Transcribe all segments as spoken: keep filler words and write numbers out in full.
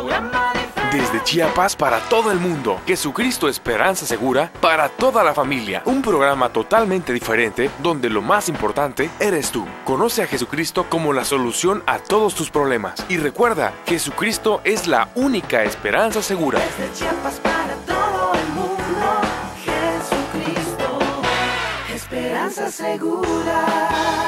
programa diferente. Desde Chiapas para todo el mundo, Jesucristo Esperanza Segura para toda la familia. Un programa totalmente diferente donde lo más importante eres tú. Conoce a Jesucristo como la solución a todos tus problemas. Y recuerda, Jesucristo es la única esperanza segura. Desde Chiapas para todo el mundo, Jesucristo, esperanza segura.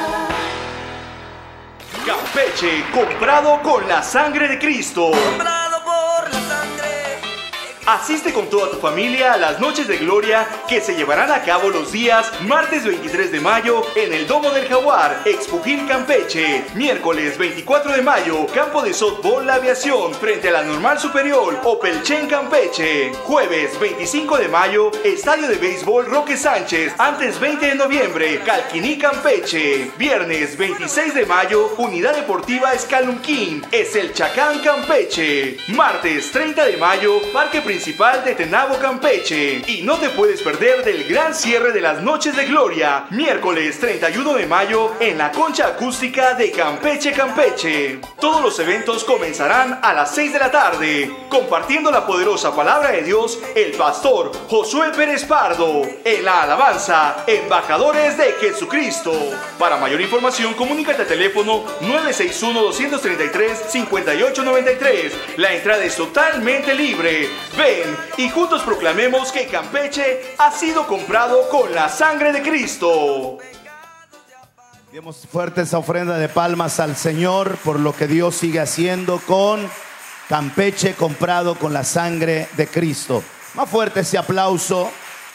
Campeche, comprado con la sangre de Cristo. Comprado por la sangre. Asiste con toda tu familia a las noches de gloria que se llevarán a cabo los días martes veintitrés de mayo en el Domo del Jaguar, Expugil Campeche. Miércoles veinticuatro de mayo, campo de softball La Aviación frente a la Normal Superior, Opelchen Campeche. Jueves veinticinco de mayo, estadio de béisbol Roque Sánchez, antes veinte de noviembre, Calquiní Campeche. Viernes veintiséis de mayo, Unidad Deportiva Escalunquín, es el Chacán Campeche. Martes treinta de mayo, Parque Principal Principal de Tenabo Campeche. Y no te puedes perder del gran cierre de las noches de gloria, miércoles treinta y uno de mayo en la Concha Acústica de Campeche Campeche. Todos los eventos comenzarán a las seis de la tarde, compartiendo la poderosa palabra de Dios el pastor Josué Pérez Pardo en la alabanza Embajadores de Jesucristo. Para mayor información comunícate al teléfono nueve seis uno, dos tres tres, cinco ocho nueve tres. La entrada es totalmente libre. Ven y juntos proclamemos que Campeche ha sido comprado con la sangre de Cristo. Demos fuerte esa ofrenda de palmas al Señor por lo que Dios sigue haciendo con Campeche comprado con la sangre de Cristo. Más fuerte ese aplauso.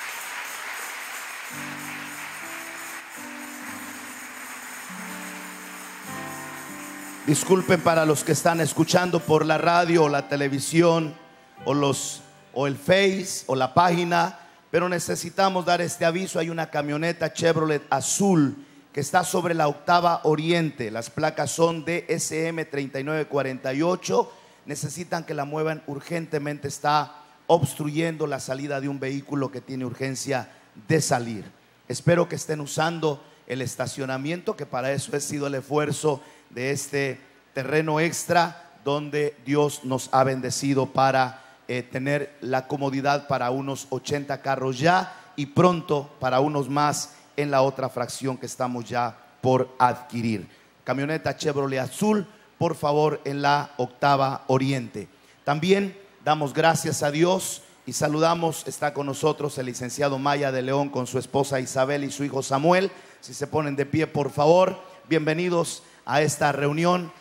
Disculpen para los que están escuchando por la radio o la televisión o los o el Face o la página, pero necesitamos dar este aviso. Hay una camioneta Chevrolet azul que está sobre la octava Oriente. Las placas son D S M treinta y nueve cuarenta y ocho. Necesitan que la muevan urgentemente. Está obstruyendo la salida de un vehículo que tiene urgencia de salir. Espero que estén usando el estacionamiento, que para eso ha sido el esfuerzo de este terreno extra donde Dios nos ha bendecido para eh, tener la comodidad para unos ochenta carros ya y pronto para unos más en la otra fracción que estamos ya por adquirir. Camioneta Chevrolet azul, por favor, en la octava Oriente. También damos gracias a Dios y saludamos, está con nosotros el licenciado Maya de León con su esposa Isabel y su hijo Samuel. Si se ponen de pie, por favor. Bienvenidos a esta reunión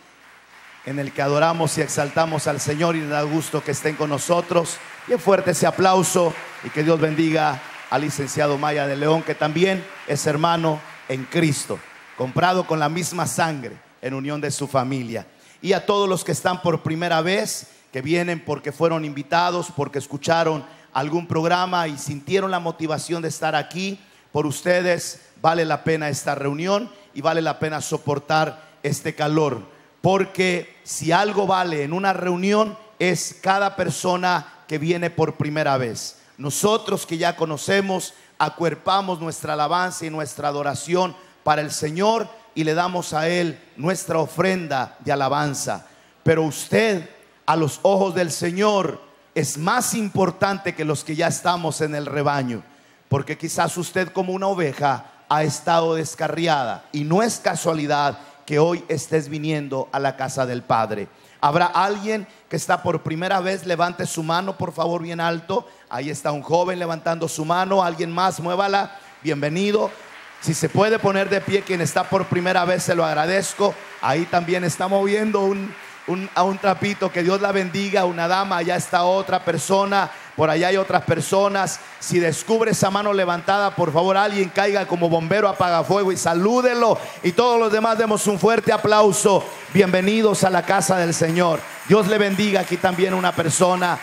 en el que adoramos y exaltamos al Señor y nos da gusto que estén con nosotros. Bien fuerte ese aplauso y que Dios bendiga al licenciado Maya de León, que también es hermano en Cristo, comprado con la misma sangre en unión de su familia. Y a todos los que están por primera vez, que vienen porque fueron invitados, porque escucharon algún programa y sintieron la motivación de estar aquí, por ustedes vale la pena esta reunión y vale la pena soportar este calor, porque si algo vale en una reunión es cada persona que viene por primera vez. Nosotros que ya conocemos, acuerpamos nuestra alabanza y nuestra adoración para el Señor y le damos a Él nuestra ofrenda de alabanza. Pero usted, a los ojos del Señor, es más importante que los que ya estamos en el rebaño, porque quizás usted, como una oveja, ha estado descarriada y no es casualidad que hoy estés viniendo a la casa del Padre. Habrá alguien que está por primera vez. Levante su mano, por favor, bien alto. Ahí está un joven levantando su mano. Alguien más, muévala. Bienvenido. Si se puede poner de pie quien está por primera vez, se lo agradezco. Ahí también está moviendo un, un, a un trapito. Que Dios la bendiga. Una dama, allá está otra persona. Por allá hay otras personas. Si descubre esa mano levantada, por favor, alguien caiga como bombero apagafuego y salúdelo. Y todos los demás demos un fuerte aplauso. Bienvenidos a la casa del Señor. Dios le bendiga. Aquí también una persona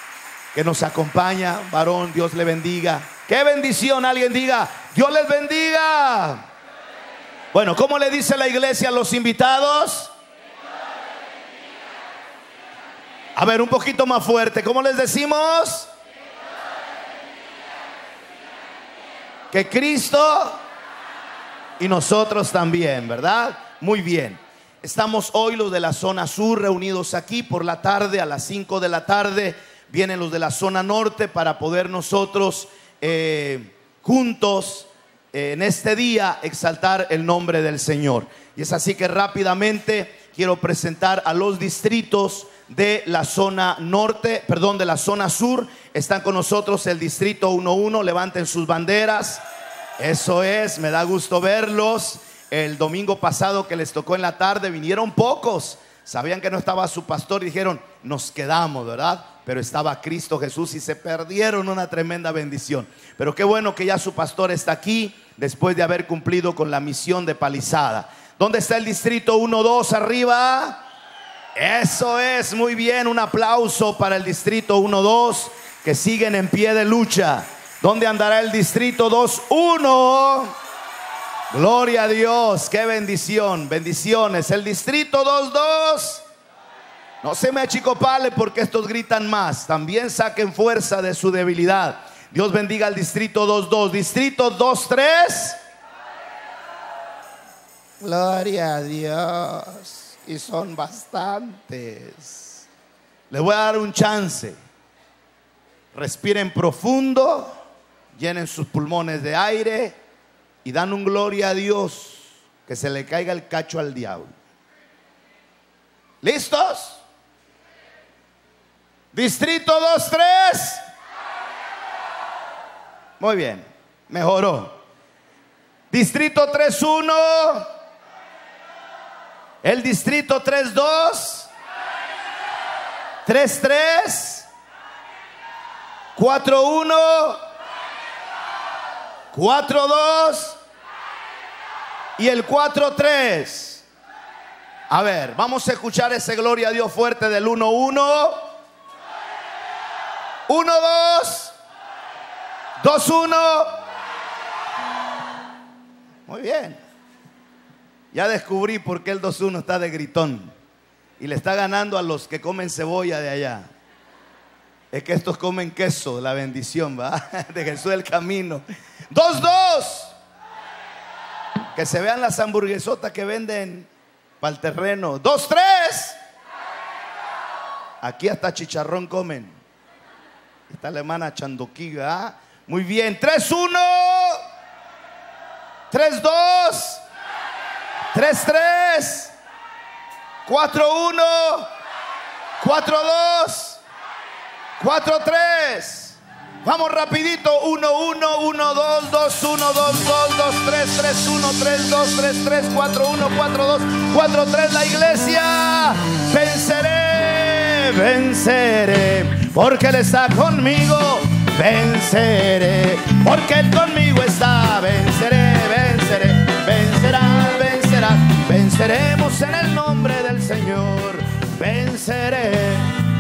que nos acompaña, varón. Dios le bendiga. ¡Qué bendición! Alguien diga: Dios les bendiga. Bueno, ¿cómo le dice la iglesia a los invitados? A ver, un poquito más fuerte. ¿Cómo les decimos? Que Cristo y nosotros también, ¿verdad? Muy bien. Estamos hoy los de la zona sur reunidos aquí por la tarde. A las cinco de la tarde vienen los de la zona norte para poder nosotros eh, juntos eh, en este día exaltar el nombre del Señor. Y es así que rápidamente quiero presentar a los distritos de la zona norte, perdón, de la zona sur. Están con nosotros el distrito uno uno, levanten sus banderas. Eso es, me da gusto verlos. El domingo pasado que les tocó en la tarde vinieron pocos. Sabían que no estaba su pastor y dijeron, nos quedamos, ¿verdad? Pero estaba Cristo Jesús y se perdieron una tremenda bendición. Pero qué bueno que ya su pastor está aquí después de haber cumplido con la misión de Palizada. ¿Dónde está el distrito uno dos arriba? Eso es, muy bien, un aplauso para el distrito uno dos que siguen en pie de lucha. ¿Dónde andará el distrito dos uno? Gloria a Dios, qué bendición, bendiciones. El distrito dos dos, no se me achicopale porque estos gritan más. También saquen fuerza de su debilidad. Dios bendiga al distrito dos dos. Distrito dos tres. Gloria a Dios. Y son bastantes. Les voy a dar un chance. Respiren profundo, llenen sus pulmones de aire y dan un gloria a Dios, que se le caiga el cacho al diablo. ¿Listos? Distrito dos tres. Muy bien, mejoró. Distrito tres uno. El distrito tres dos. tres tres. cuatro uno. cuatro dos. Y el cuatro tres. A ver, vamos a escuchar ese gloria a Dios fuerte del uno uno. uno dos. dos uno. Muy bien. Ya descubrí por qué el dos uno está de gritón y le está ganando a los que comen cebolla de allá. Es que estos comen queso, la bendición, ¿va? De Jesús el camino. dos dos. Que se vean las hamburguesotas que venden para el terreno. dos tres. Aquí hasta chicharrón comen. Esta la hermana Chandoquiga, ¿ah? Muy bien. tres uno. tres dos. tres tres. cuatro uno. cuatro dos. cuatro tres. Vamos rapidito. uno uno. uno dos. dos uno. dos dos. dos tres. tres uno. tres dos. tres tres. cuatro uno. cuatro dos. cuatro tres. La iglesia. Venceré. Venceré. Porque Él está conmigo. Venceré. Porque Él conmigo está. Venceré. Venceré. Vencerá. Vencerá. Venceremos en el nombre del Señor. Venceré.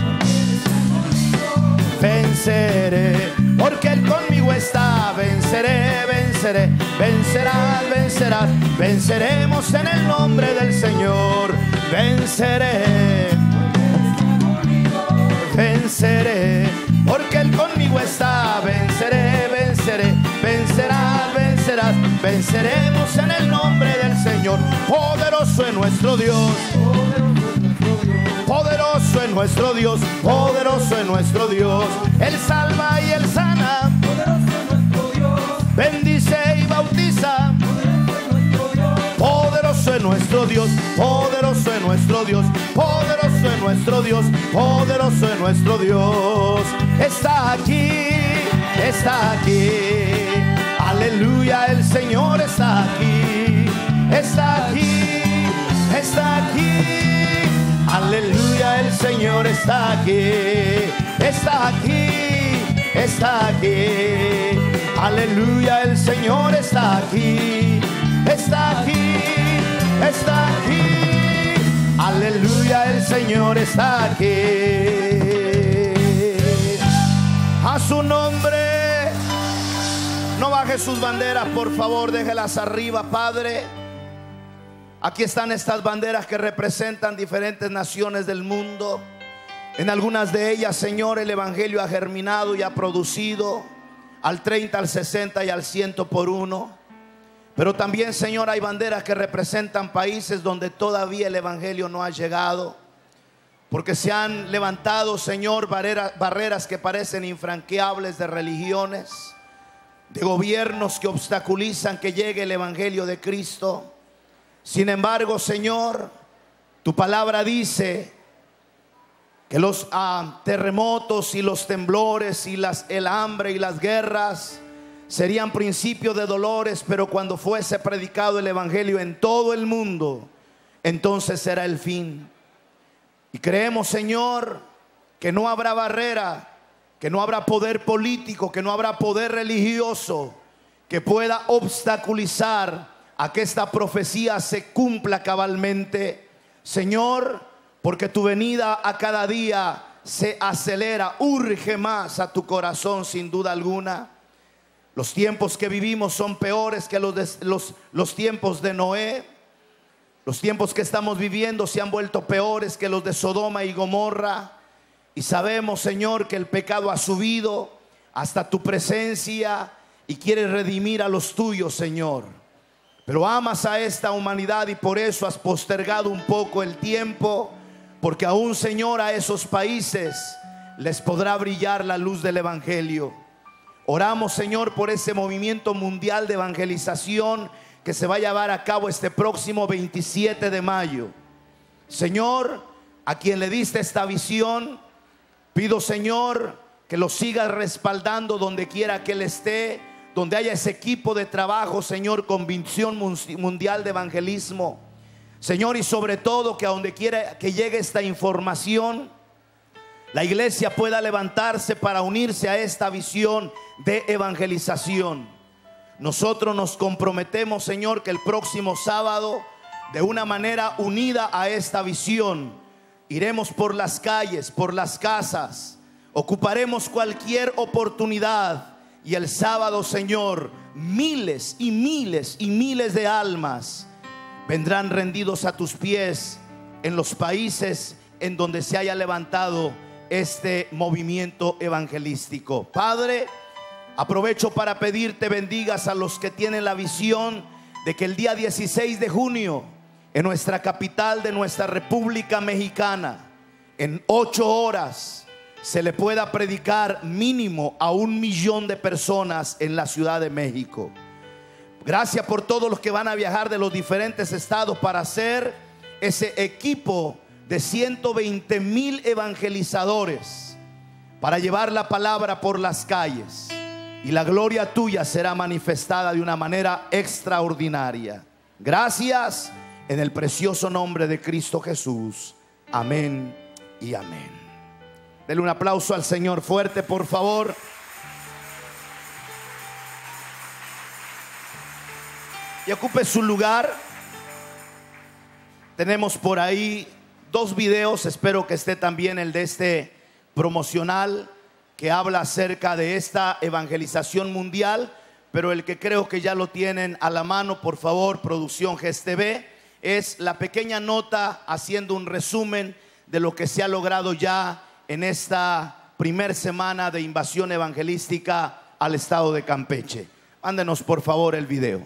Venceré, porque Él conmigo está. Venceré, venceré, vencerás, vencerás. Venceremos en el nombre del Señor. Venceré, venceré, porque Él conmigo está. Venceré, venceré, vencerás, vencerás. Venceremos en el nombre del Señor. Poderoso es nuestro Dios. Poderoso es nuestro Dios, poderoso es nuestro Dios. Él salva y Él sana. Bendice y bautiza. Poderoso es nuestro Dios, poderoso es nuestro Dios, poderoso es nuestro Dios, poderoso es nuestro Dios. Está aquí, está aquí. Aleluya, el Señor está aquí, está aquí, está aquí. Aleluya, el Señor está aquí, está aquí, está aquí. Aleluya, el Señor está aquí, está aquí, está aquí. Aleluya, el Señor está aquí. A su nombre. No baje sus banderas, por favor, déjelas arriba, Padre. Aquí están estas banderas que representan diferentes naciones del mundo. En algunas de ellas, Señor, el Evangelio ha germinado y ha producido al treinta, al sesenta y al ciento por uno. Pero también, Señor, hay banderas que representan países donde todavía el evangelio no ha llegado, porque se han levantado, Señor, barreras, barreras que parecen infranqueables de religiones, de gobiernos que obstaculizan que llegue el evangelio de Cristo. Sin embargo, Señor, tu palabra dice que los ah, terremotos y los temblores y las, el hambre y las guerras serían principios de dolores, pero cuando fuese predicado el evangelio en todo el mundo, entonces será el fin. Y creemos, Señor, que no habrá barrera, que no habrá poder político, que no habrá poder religioso que pueda obstaculizar a que esta profecía se cumpla cabalmente, Señor, porque tu venida a cada día se acelera, urge más a tu corazón sin duda alguna. Los tiempos que vivimos son peores que los, de, los, los tiempos de Noé. Los tiempos que estamos viviendo se han vuelto peores que los de Sodoma y Gomorra. Y sabemos, Señor, que el pecado ha subido hasta tu presencia y quieres redimir a los tuyos, Señor. Pero amas a esta humanidad y por eso has postergado un poco el tiempo, porque aún, Señor, a esos países les podrá brillar la luz del evangelio. Oramos, Señor, por ese movimiento mundial de evangelización que se va a llevar a cabo este próximo veintisiete de mayo. Señor, a quien le diste esta visión, pido, Señor, que lo sigas respaldando donde quiera que él esté, donde haya ese equipo de trabajo, Señor, con visión mundial de evangelismo. Señor, y sobre todo que a donde quiera que llegue esta información, la iglesia pueda levantarse para unirse a esta visión de evangelización. Nosotros nos comprometemos, Señor, que el próximo sábado, de una manera unida a esta visión, iremos por las calles, por las casas, ocuparemos cualquier oportunidad. Y el sábado, Señor, miles y miles y miles de almas vendrán rendidos a tus pies en los países en donde se haya levantado este movimiento evangelístico. Padre, aprovecho para pedirte bendigas a los que tienen la visión de que el día dieciséis de junio, en nuestra capital de nuestra República Mexicana, en ocho horas, se le pueda predicar mínimo a un millón de personas en la Ciudad de México. Gracias por todos los que van a viajar de los diferentes estados para hacer ese equipo de ciento veinte mil evangelizadores para llevar la palabra por las calles, y la gloria tuya será manifestada de una manera extraordinaria. Gracias en el precioso nombre de Cristo Jesús. Amén y amén. Denle un aplauso al Señor fuerte, por favor. Y ocupe su lugar. Tenemos por ahí dos videos, espero que esté también el de este promocional que habla acerca de esta evangelización mundial, pero el que creo que ya lo tienen a la mano, por favor, producción G E S T V, es la pequeña nota haciendo un resumen de lo que se ha logrado ya en esta primer semana de invasión evangelística al estado de Campeche. Mándenos por favor el video.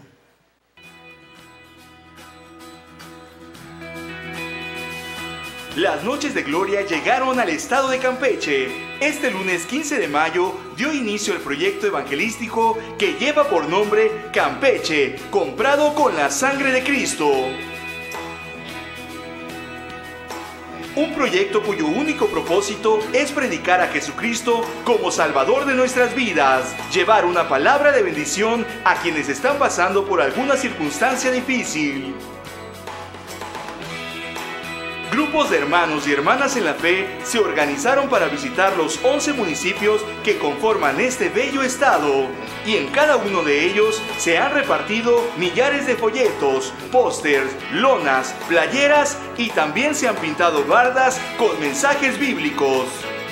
Las noches de gloria llegaron al estado de Campeche. Este lunes quince de mayo dio inicio el proyecto evangelístico que lleva por nombre Campeche, comprado con la sangre de Cristo. Un proyecto cuyo único propósito es predicar a Jesucristo como Salvador de nuestras vidas, llevar una palabra de bendición a quienes están pasando por alguna circunstancia difícil. Grupos de hermanos y hermanas en la fe se organizaron para visitar los once municipios que conforman este bello estado, y en cada uno de ellos se han repartido millares de folletos, pósters, lonas, playeras y también se han pintado bardas con mensajes bíblicos.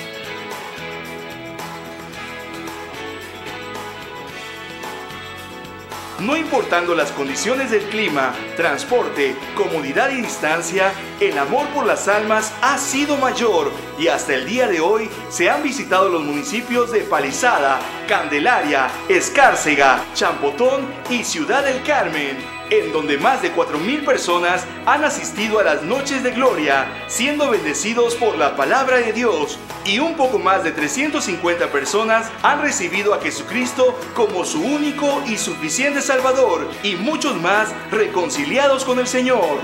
No importando las condiciones del clima, transporte, comodidad y distancia, el amor por las almas ha sido mayor y hasta el día de hoy se han visitado los municipios de Palizada, Candelaria, Escárcega, Champotón y Ciudad del Carmen, en donde más de cuatro mil personas han asistido a las noches de gloria, siendo bendecidos por la palabra de Dios, y un poco más de trescientas cincuenta personas han recibido a Jesucristo como su único y suficiente Salvador, y muchos más reconciliados con el Señor.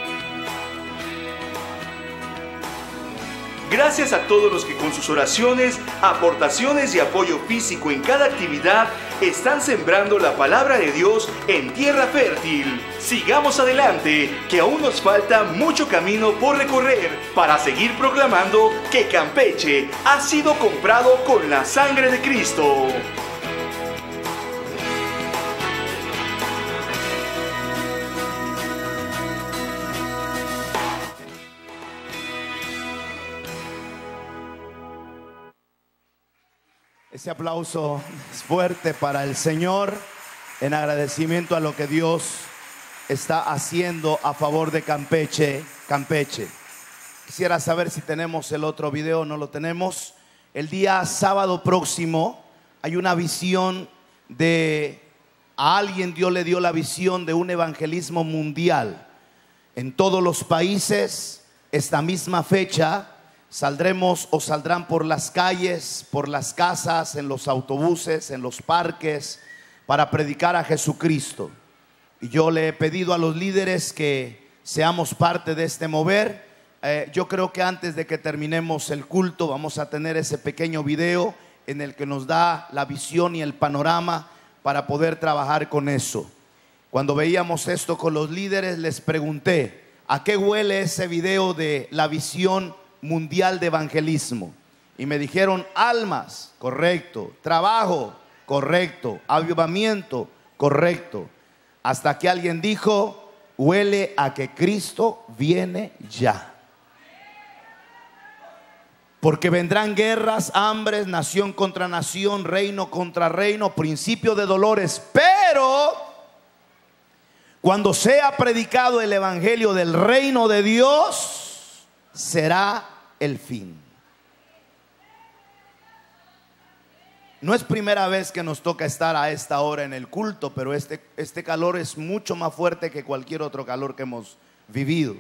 Gracias a todos los que con sus oraciones, aportaciones y apoyo físico en cada actividad están sembrando la palabra de Dios en tierra fértil. Sigamos adelante, que aún nos falta mucho camino por recorrer para seguir proclamando que Campeche ha sido comprado con la sangre de Cristo. Ese aplauso es fuerte para el Señor en agradecimiento a lo que Dios está haciendo a favor de Campeche, Campeche. Quisiera saber si tenemos el otro video. No lo tenemos. El día sábado próximo hay una visión de, a alguien Dios le dio la visión de un evangelismo mundial en todos los países. Esta misma fecha saldremos o saldrán por las calles, por las casas, en los autobuses, en los parques, para predicar a Jesucristo. Y yo le he pedido a los líderes que seamos parte de este mover. Eh, yo creo que antes de que terminemos el culto vamos a tener ese pequeño video en el que nos da la visión y el panorama para poder trabajar con eso. Cuando veíamos esto con los líderes, les pregunté: ¿a qué huele ese video de la visión mundial de evangelismo? Y me dijeron: almas, correcto; trabajo, correcto; avivamiento, correcto. Hasta que alguien dijo: huele a que Cristo viene ya. Porque vendrán guerras, hambres, nación contra nación, reino contra reino, principio de dolores. Pero cuando sea predicado el evangelio del reino de Dios, será el fin. No es primera vez que nos toca estar a esta hora en el culto, pero este, este calor es mucho más fuerte que cualquier otro calor que hemos vivido.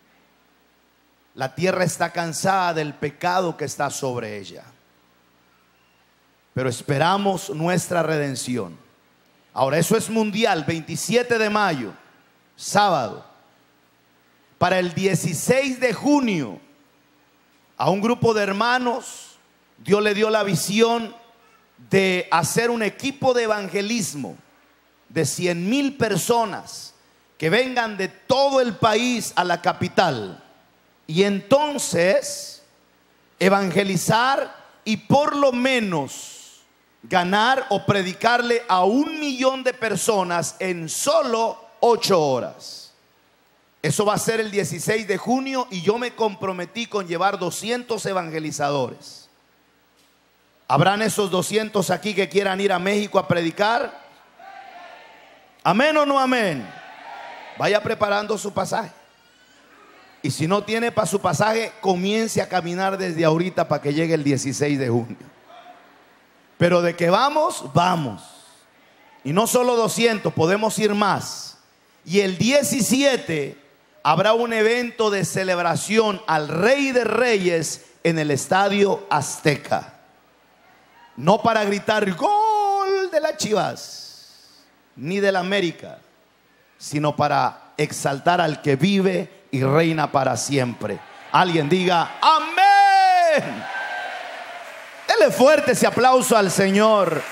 La tierra está cansada del pecado que está sobre ella, pero esperamos nuestra redención. Ahora, eso es mundial. Veintisiete de mayo, sábado. Para el dieciséis de junio, a un grupo de hermanos Dios le dio la visión de hacer un equipo de evangelismo de cien mil personas que vengan de todo el país a la capital, y entonces evangelizar y por lo menos ganar o predicarle a un millón de personas en solo ocho horas. Eso va a ser el dieciséis de junio, y yo me comprometí con llevar doscientos evangelizadores. ¿Habrán esos doscientos aquí que quieran ir a México a predicar? ¿Amén o no amén? Vaya preparando su pasaje. Y si no tiene para su pasaje, comience a caminar desde ahorita para que llegue el dieciséis de junio. Pero de que vamos, vamos. Y no solo doscientos, podemos ir más. Y el diecisiete habrá un evento de celebración al Rey de Reyes en el Estadio Azteca. No para gritar gol de las Chivas ni de la América, sino para exaltar al que vive y reina para siempre. Alguien diga amén. Dele fuerte ese aplauso al Señor.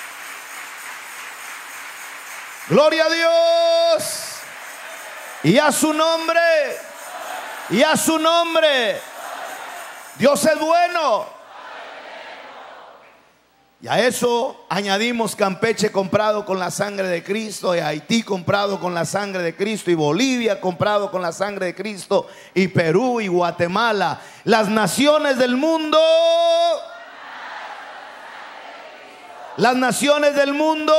Gloria a Dios. Y a su nombre. Y a su nombre. Dios es bueno. Y a eso añadimos Campeche comprado con la sangre de Cristo, y Haití comprado con la sangre de Cristo, y Bolivia comprado con la sangre de Cristo, y Perú y Guatemala. Las naciones del mundo. Las naciones del mundo.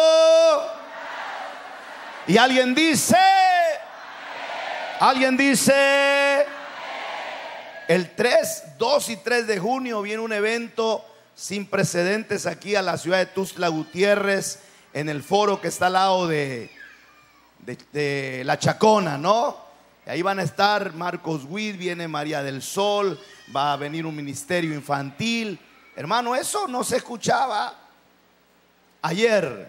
Y alguien dice, alguien dice, El tres, dos y tres de junio viene un evento sin precedentes aquí a la ciudad de Tuxtla Gutiérrez, en el foro que está al lado de, de, de La Chacona, ¿no? Y ahí van a estar Marcos Witt, viene María del Sol, va a venir un ministerio infantil. Hermano, eso no se escuchaba ayer.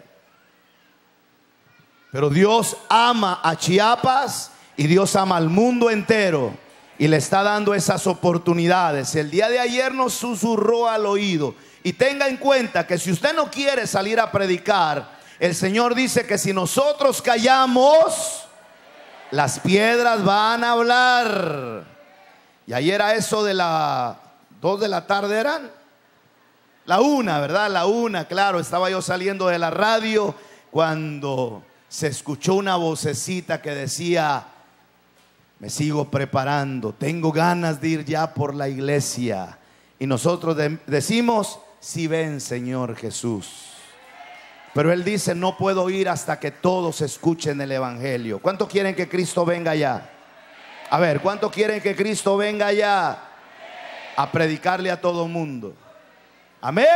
Pero Dios ama a Chiapas y Dios ama al mundo entero. Y le está dando esas oportunidades. El día de ayer nos susurró al oído. Y tenga en cuenta que si usted no quiere salir a predicar, el Señor dice que si nosotros callamos, las piedras van a hablar. Y ayer a eso de las dos de la tarde eran la una, ¿verdad? La una, claro, estaba yo saliendo de la radio cuando se escuchó una vocecita que decía: me sigo preparando, tengo ganas de ir ya por la iglesia. Y nosotros de, decimos: si ven, Señor Jesús. Pero Él dice: no puedo ir hasta que todos escuchen el evangelio. ¿Cuánto quieren que Cristo venga ya? A ver, ¿cuánto quieren que Cristo venga ya a predicarle a todo mundo? Amén.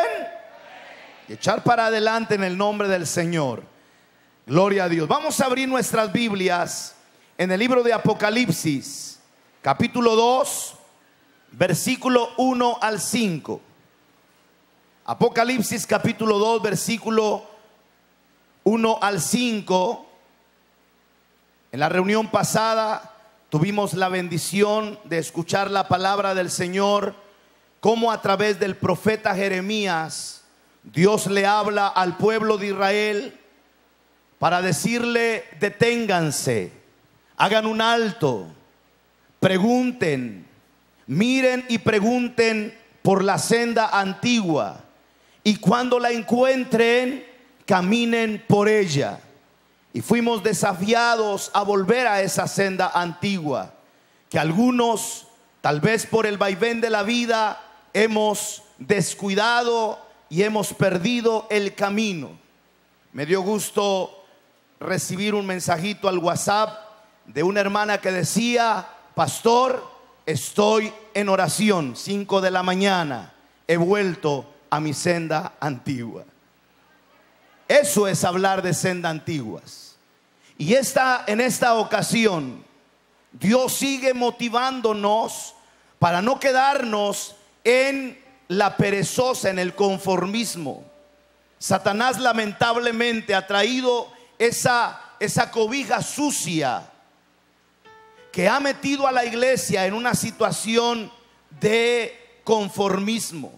Y echar para adelante en el nombre del Señor. Gloria a Dios. Vamos a abrir nuestras Biblias en el libro de Apocalipsis, capítulo dos, versículo uno al cinco. Apocalipsis capítulo dos, versículo uno al cinco. En la reunión pasada tuvimos la bendición de escuchar la palabra del Señor, cómo a través del profeta Jeremías Dios le habla al pueblo de Israel para decirle: deténganse, hagan un alto, pregunten, miren y pregunten por la senda antigua, y cuando la encuentren, caminen por ella. Y fuimos desafiados a volver a esa senda antigua, que algunos, tal vez por el vaivén de la vida, hemos descuidado y hemos perdido el camino. Me dio gusto recibir un mensajito al WhatsApp de una hermana que decía: pastor, estoy en oración, cinco de la mañana, he vuelto a mi senda antigua. Eso es hablar de senda antiguas. Y esta, en esta ocasión, Dios sigue motivándonos para no quedarnos en la perezosa, en el conformismo. Satanás lamentablemente ha traído esa, esa cobija sucia que ha metido a la iglesia en una situación de conformismo.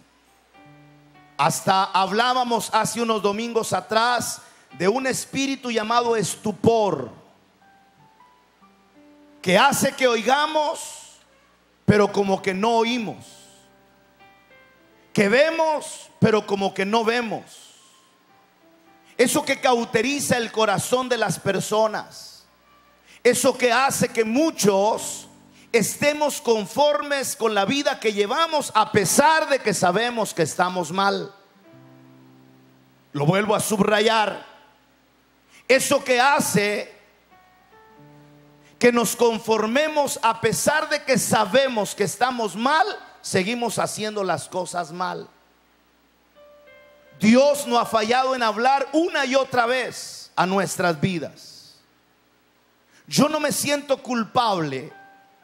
Hasta hablábamos hace unos domingos atrás de un espíritu llamado estupor, que hace que oigamos, pero como que no oímos, que vemos, pero como que no vemos. Eso que cauteriza el corazón de las personas, eso que hace que muchos estemos conformes con la vida que llevamos, a pesar de que sabemos que estamos mal. Lo vuelvo a subrayar. Eso que hace que nos conformemos, a pesar de que sabemos que estamos mal, seguimos haciendo las cosas mal. Dios no ha fallado en hablar una y otra vez a nuestras vidas. Yo no me siento culpable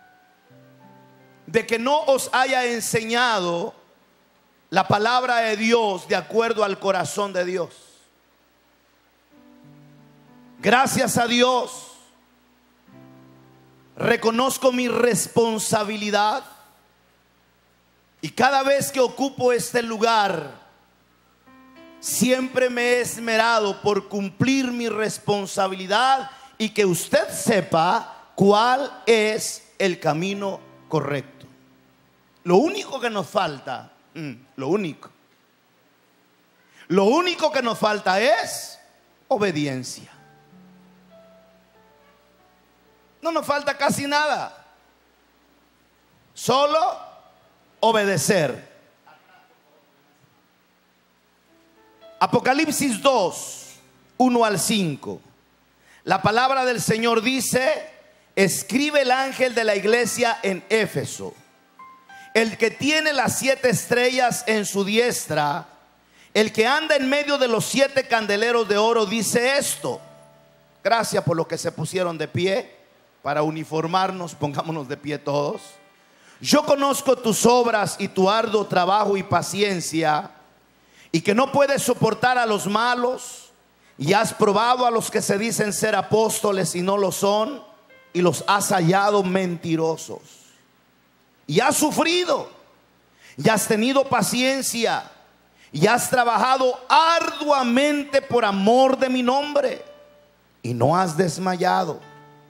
de que no os haya enseñado la palabra de Dios de acuerdo al corazón de Dios. Gracias a Dios, reconozco mi responsabilidad, y cada vez que ocupo este lugar, siempre me he esmerado por cumplir mi responsabilidad y que usted sepa cuál es el camino correcto. Lo único que nos falta, mm, lo único, lo único que nos falta es obediencia. No nos falta casi nada, solo obedecer. Apocalipsis dos, uno al cinco. La palabra del Señor dice: escribe el ángel de la iglesia en Éfeso: el que tiene las siete estrellas en su diestra, el que anda en medio de los siete candeleros de oro, dice esto. Gracias por los que se pusieron de pie para uniformarnos. Pongámonos de pie todos. Yo conozco tus obras y tu arduo trabajo y paciencia, y que no puedes soportar a los malos, y has probado a los que se dicen ser apóstoles y no lo son, y los has hallado mentirosos. Y has sufrido, y has tenido paciencia, y has trabajado arduamente por amor de mi nombre, y no has desmayado.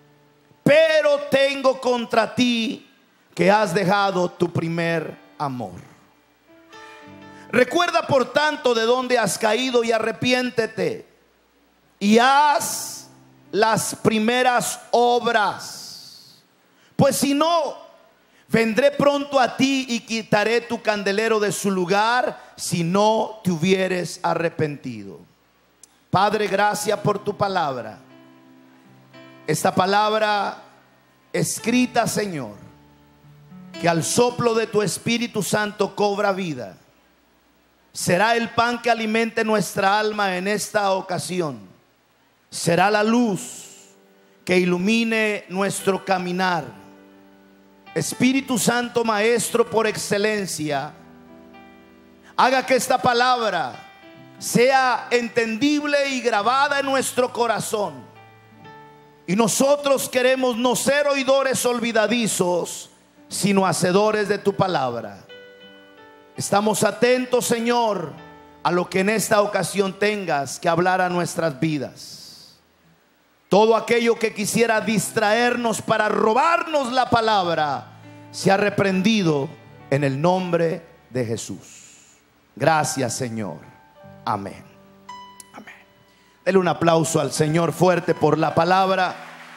Pero tengo contra ti que has dejado tu primer amor. Recuerda por tanto de dónde has caído y arrepiéntete, y haz las primeras obras. Pues si no, vendré pronto a ti y quitaré tu candelero de su lugar si no te hubieres arrepentido. Padre, gracias por tu palabra. Esta palabra escrita, Señor, que al soplo de tu Espíritu Santo cobra vida, será el pan que alimente nuestra alma en esta ocasión. Será la luz que ilumine nuestro caminar. Espíritu Santo, Maestro por excelencia, haga que esta palabra sea entendible y grabada en nuestro corazón. Y nosotros queremos no ser oidores olvidadizos, sino hacedores de tu palabra. Estamos atentos, Señor, a lo que en esta ocasión tengas que hablar a nuestras vidas. Todo aquello que quisiera distraernos para robarnos la palabra, se ha reprendido en el nombre de Jesús. Gracias, Señor. Amén. Amén. Dele un aplauso al Señor fuerte por la palabra.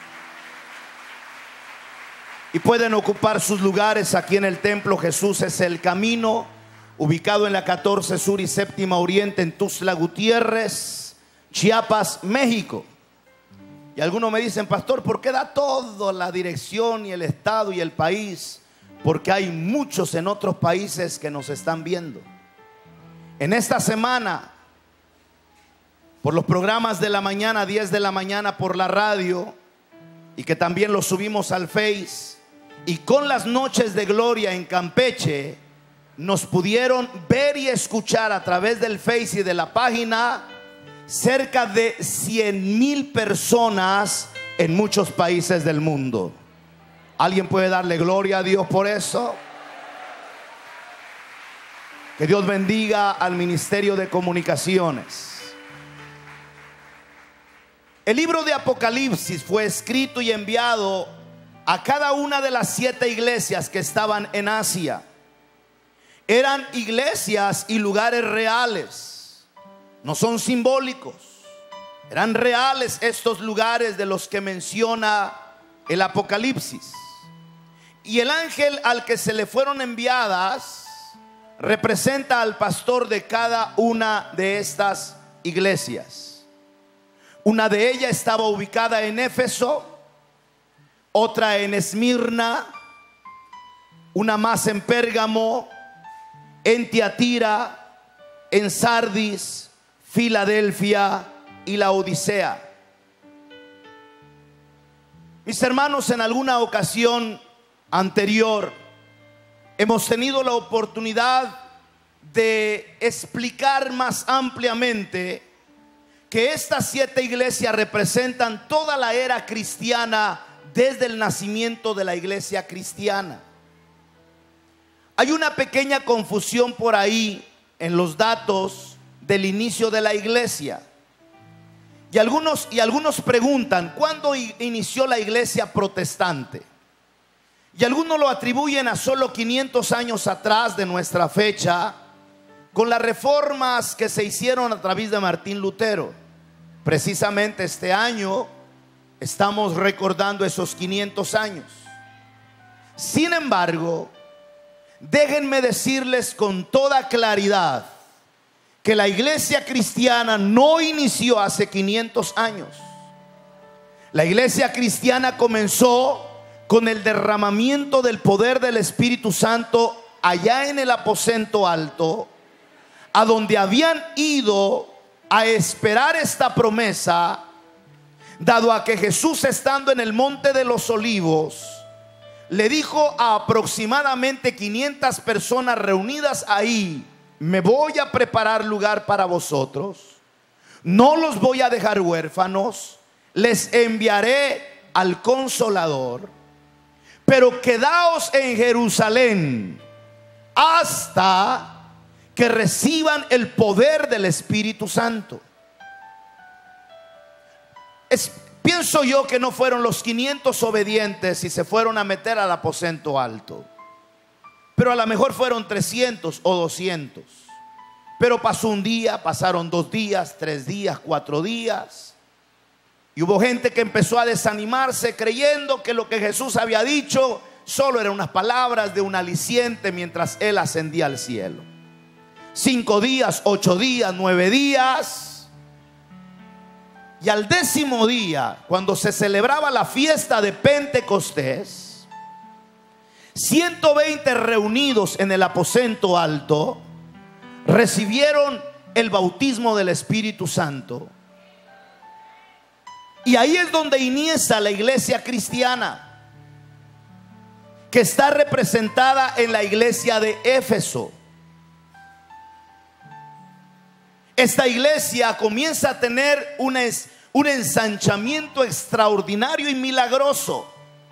Y pueden ocupar sus lugares aquí en el templo. Jesús es el camino, ubicado en la catorce Sur y séptima Oriente, en Tuxtla Gutiérrez, Chiapas, México. Y algunos me dicen: pastor, ¿por qué da todo la dirección y el estado y el país? Porque hay muchos en otros países que nos están viendo. En esta semana, por los programas de la mañana, diez de la mañana por la radio, y que también los subimos al Face, y con las noches de gloria en Campeche, nos pudieron ver y escuchar a través del Face y de la página cerca de cien mil personas en muchos países del mundo. ¿Alguien puede darle gloria a Dios por eso? Que Dios bendiga al Ministerio de Comunicaciones. El libro de Apocalipsis fue escrito y enviado a cada una de las siete iglesias que estaban en Asia. Eran iglesias y lugares reales, no son simbólicos. Eran reales estos lugares de los que menciona el Apocalipsis. Y el ángel al que se le fueron enviadas representa al pastor de cada una de estas iglesias. Una de ellas estaba ubicada en Éfeso, otra en Esmirna, una más en Pérgamo, en Tiatira, en Sardis, Filadelfia y la Odisea. Mis hermanos, en alguna ocasión anterior hemos tenido la oportunidad de explicar más ampliamente que estas siete iglesias representan toda la era cristiana desde el nacimiento de la iglesia cristiana. Hay una pequeña confusión por ahí en los datos del inicio de la iglesia. Y algunos, y algunos preguntan: ¿cuándo inició la iglesia protestante? Y algunos lo atribuyen a solo quinientos años atrás de nuestra fecha, con las reformas que se hicieron a través de Martín Lutero. Precisamente este año estamos recordando esos quinientos años. Sin embargo, déjenme decirles con toda claridad que la iglesia cristiana no inició hace quinientos años. La iglesia cristiana comenzó con el derramamiento del poder del Espíritu Santo allá en el aposento alto, a donde habían ido a esperar esta promesa, dado a que Jesús, estando en el monte de los olivos, le dijo a aproximadamente quinientas personas reunidas ahí: me voy a preparar lugar para vosotros, no los voy a dejar huérfanos, les enviaré al Consolador, pero quedaos en Jerusalén hasta que reciban el poder del Espíritu Santo. Es, pienso yo que no fueron los quinientos obedientes y se fueron a meter al aposento alto, pero a lo mejor fueron trescientos o doscientos. Pero pasó un día, pasaron dos días, tres días, cuatro días, y hubo gente que empezó a desanimarse, creyendo que lo que Jesús había dicho solo eran unas palabras de un aliciente mientras Él ascendía al cielo. Cinco días, ocho días, nueve días, y al décimo día, cuando se celebraba la fiesta de Pentecostés, ciento veinte reunidos en el aposento alto recibieron el bautismo del Espíritu Santo. Y ahí es donde inicia la iglesia cristiana, que está representada en la iglesia de Éfeso. Esta iglesia comienza a tener un, es, un ensanchamiento extraordinario y milagroso,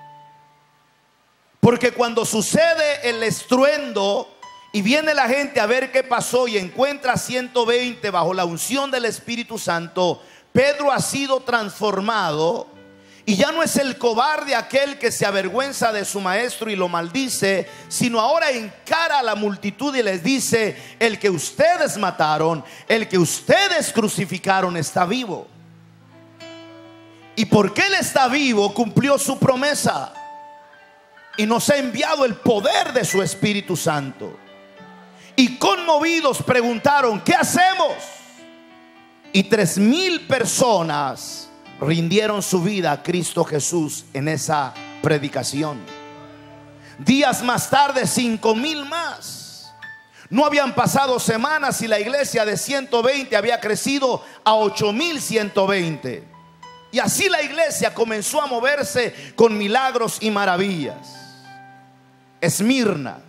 porque cuando sucede el estruendo y viene la gente a ver qué pasó y encuentra ciento veinte bajo la unción del Espíritu Santo, Pedro ha sido transformado y ya no es el cobarde aquel que se avergüenza de su maestro y lo maldice, sino ahora encara a la multitud y les dice: el que ustedes mataron, el que ustedes crucificaron está vivo. Y porque Él está vivo, cumplió su promesa y nos ha enviado el poder de su Espíritu Santo. Y conmovidos preguntaron: ¿qué hacemos? Y tres mil personas rindieron su vida a Cristo Jesús en esa predicación. Días más tarde, cinco mil más. No habían pasado semanas y la iglesia de ciento veinte había crecido a ocho mil ciento veinte. Y así la iglesia comenzó a moverse con milagros y maravillas. Esmirna.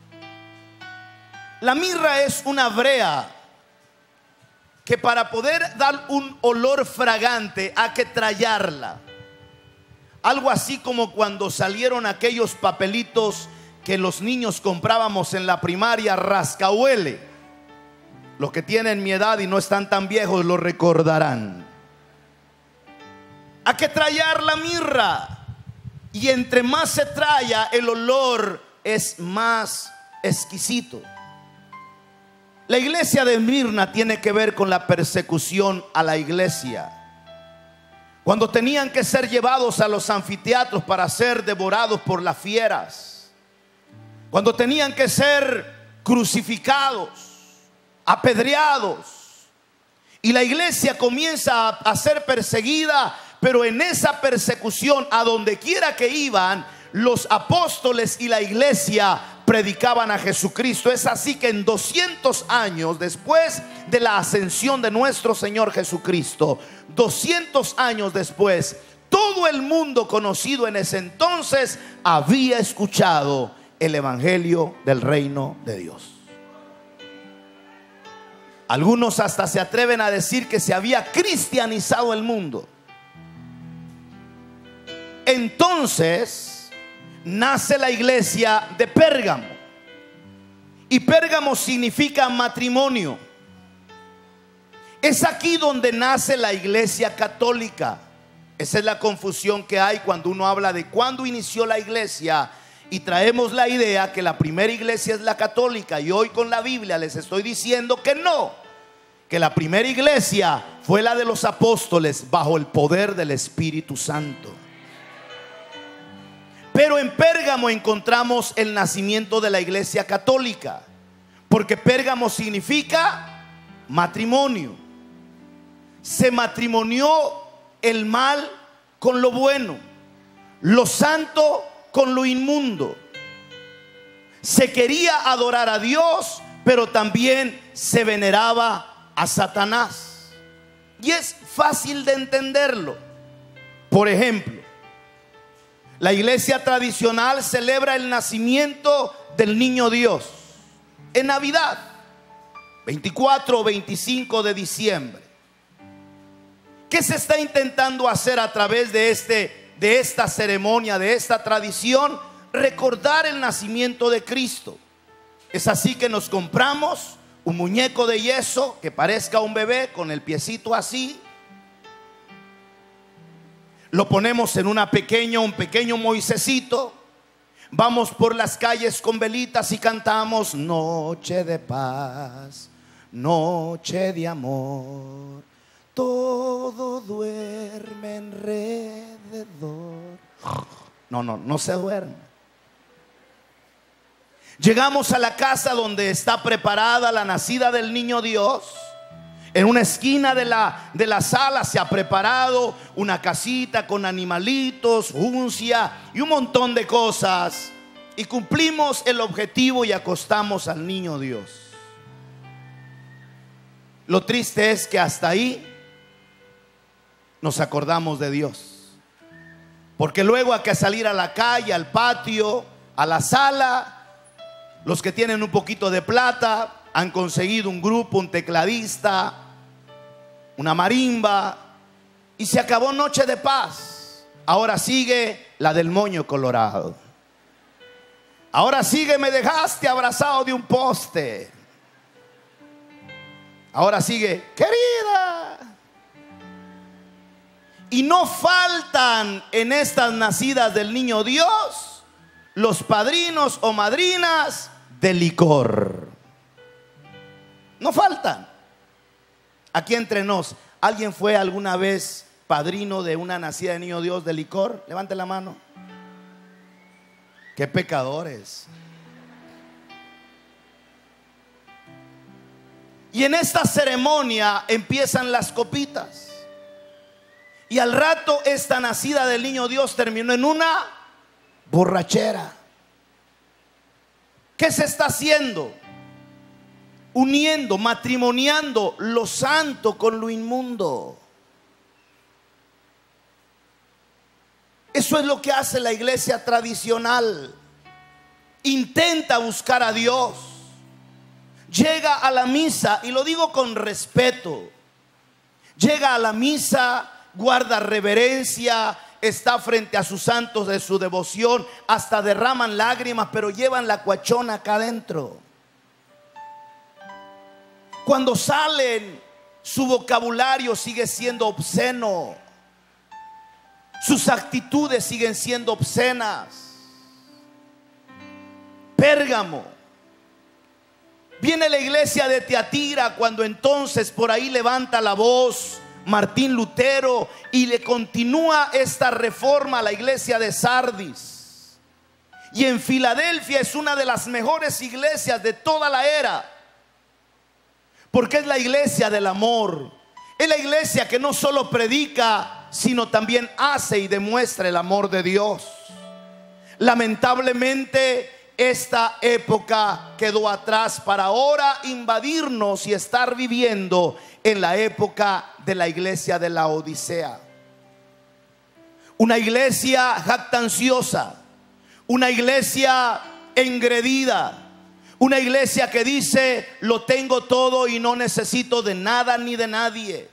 La mirra es una brea que para poder dar un olor fragante hay que trallarla. Algo así como cuando salieron aquellos papelitos que los niños comprábamos en la primaria, rascahuele. Los que tienen mi edad y no están tan viejos lo recordarán. Hay que trallar la mirra, y entre más se tralla, el olor es más exquisito. La iglesia de Esmirna tiene que ver con la persecución a la iglesia. Cuando tenían que ser llevados a los anfiteatros para ser devorados por las fieras, cuando tenían que ser crucificados, apedreados, y la iglesia comienza a ser perseguida, pero en esa persecución, a donde quiera que iban, los apóstoles y la iglesia predicaban a Jesucristo. Es así que en doscientos años después de la ascensión de nuestro Señor Jesucristo, doscientos años después, todo el mundo conocido en ese entonces había escuchado el evangelio del reino de Dios. Algunos hasta se atreven a decir que se había cristianizado el mundo. Entonces nace la iglesia de Pérgamo. Y Pérgamo significa matrimonio. Es aquí donde nace la iglesia católica. Esa es la confusión que hay cuando uno habla de cuándo inició la iglesia, y traemos la idea que la primera iglesia es la católica. Y hoy con la Biblia les estoy diciendo que no, que la primera iglesia fue la de los apóstoles bajo el poder del Espíritu Santo. Pero en Pérgamo encontramos el nacimiento de la iglesia católica, porque Pérgamo significa matrimonio. Se matrimonió el mal con lo bueno, lo santo con lo inmundo. Se quería adorar a Dios, pero también se veneraba a Satanás. Y es fácil de entenderlo. Por ejemplo, la iglesia tradicional celebra el nacimiento del niño Dios en Navidad, veinticuatro o veinticinco de diciembre. ¿Qué se está intentando hacer a través de, este, de esta ceremonia, de esta tradición? Recordar el nacimiento de Cristo. Es así que nos compramos un muñeco de yeso que parezca un bebé con el piecito así. Lo ponemos en una pequeña, un pequeño Moisésito. Vamos por las calles con velitas y cantamos: noche de paz, noche de amor, todo duerme alrededor. No, no, no se duerme. Llegamos a la casa donde está preparada la nacida del niño Dios. En una esquina de la, de la sala se ha preparado una casita con animalitos, juncia y un montón de cosas. Y cumplimos el objetivo y acostamos al niño Dios. Lo triste es que hasta ahí nos acordamos de Dios. Porque luego hay que salir a la calle, al patio, a la sala. Los que tienen un poquito de plata han conseguido un grupo, un tecladista, una marimba, y se acabó Noche de Paz. Ahora sigue la del moño colorado. Ahora sigue Me dejaste abrazado de un poste. Ahora sigue Querida. Y no faltan en estas nacidas del niño Dios los padrinos o madrinas de licor. No faltan. Aquí entre nos, ¿alguien fue alguna vez padrino de una nacida de niño Dios de licor? Levante la mano. ¡Qué pecadores! Y en esta ceremonia empiezan las copitas. Y al rato esta nacida del niño Dios terminó en una borrachera. ¿Qué se está haciendo? Uniendo, matrimoniando lo santo con lo inmundo. Eso es lo que hace la iglesia tradicional. Intenta buscar a Dios. Llega a la misa, y lo digo con respeto. Llega a la misa, guarda reverencia, está frente a sus santos de su devoción, hasta derraman lágrimas, pero llevan la cuachona acá adentro. Cuando salen, su vocabulario sigue siendo obsceno, sus actitudes siguen siendo obscenas. Pérgamo. Viene la iglesia de Tiatira, cuando entonces por ahí levanta la voz Martín Lutero y le continúa esta reforma a la iglesia de Sardis. Y en Filadelfia es una de las mejores iglesias de toda la era, porque es la iglesia del amor. Es la iglesia que no solo predica, sino también hace y demuestra el amor de Dios. Lamentablemente esta época quedó atrás para ahora invadirnos y estar viviendo en la época de la iglesia de la Odisea. Una iglesia jactanciosa, una iglesia engreída, una iglesia que dice: lo tengo todo y no necesito de nada ni de nadie.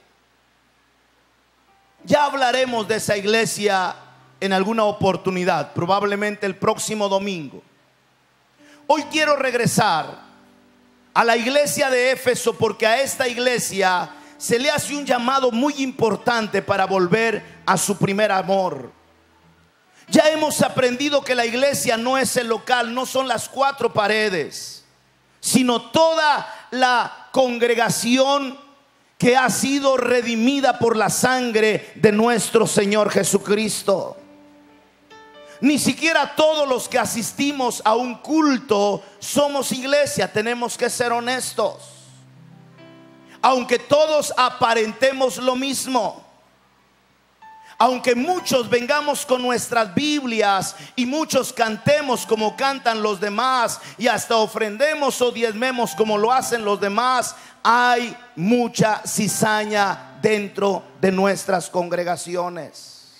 Ya hablaremos de esa iglesia en alguna oportunidad, probablemente el próximo domingo. Hoy quiero regresar a la iglesia de Éfeso, porque a esta iglesia se le hace un llamado muy importante para volver a su primer amor. Ya hemos aprendido que la iglesia no es el local, no son las cuatro paredes, sino toda la congregación que ha sido redimida por la sangre de nuestro Señor Jesucristo. Ni siquiera todos los que asistimos a un culto somos iglesia, tenemos que ser honestos. Aunque todos aparentemos lo mismo, aunque muchos vengamos con nuestras Biblias y muchos cantemos como cantan los demás y hasta ofrendemos o diezmemos como lo hacen los demás, hay mucha cizaña dentro de nuestras congregaciones.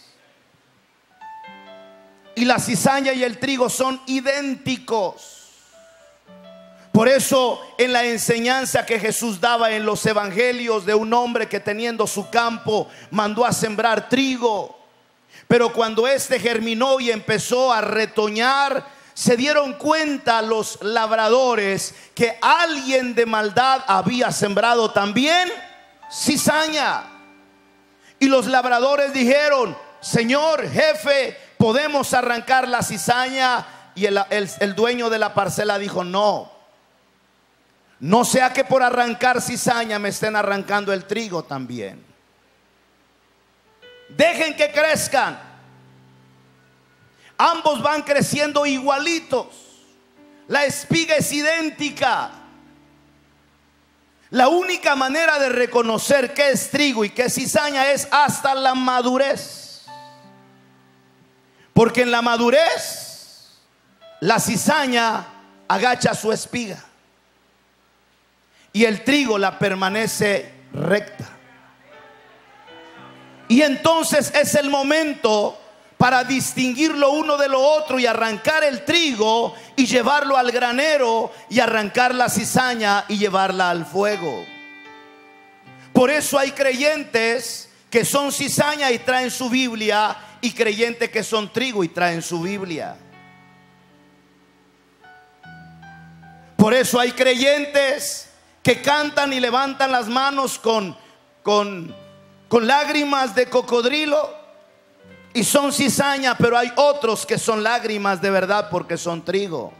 Y la cizaña y el trigo son idénticos. Por eso en la enseñanza que Jesús daba en los evangelios de un hombre que teniendo su campo mandó a sembrar trigo, pero cuando éste germinó y empezó a retoñar, se dieron cuenta los labradores que alguien de maldad había sembrado también cizaña. Y los labradores dijeron: Señor, jefe, ¿podemos arrancar la cizaña? Y el, el, el dueño de la parcela dijo: no. No sea que por arrancar cizaña me estén arrancando el trigo también. Dejen que crezcan. Ambos van creciendo igualitos. La espiga es idéntica. La única manera de reconocer qué es trigo y qué es cizaña es hasta la madurez. Porque en la madurez la cizaña agacha su espiga y el trigo la permanece recta. Y entonces es el momento para distinguir lo uno de lo otro y arrancar el trigo y llevarlo al granero, y arrancar la cizaña y llevarla al fuego. Por eso hay creyentes que son cizaña y traen su Biblia, y creyentes que son trigo y traen su Biblia. Por eso hay creyentes que cantan y levantan las manos con, con, con lágrimas de cocodrilo y son cizaña, pero hay otros que son lágrimas de verdad porque son trigo.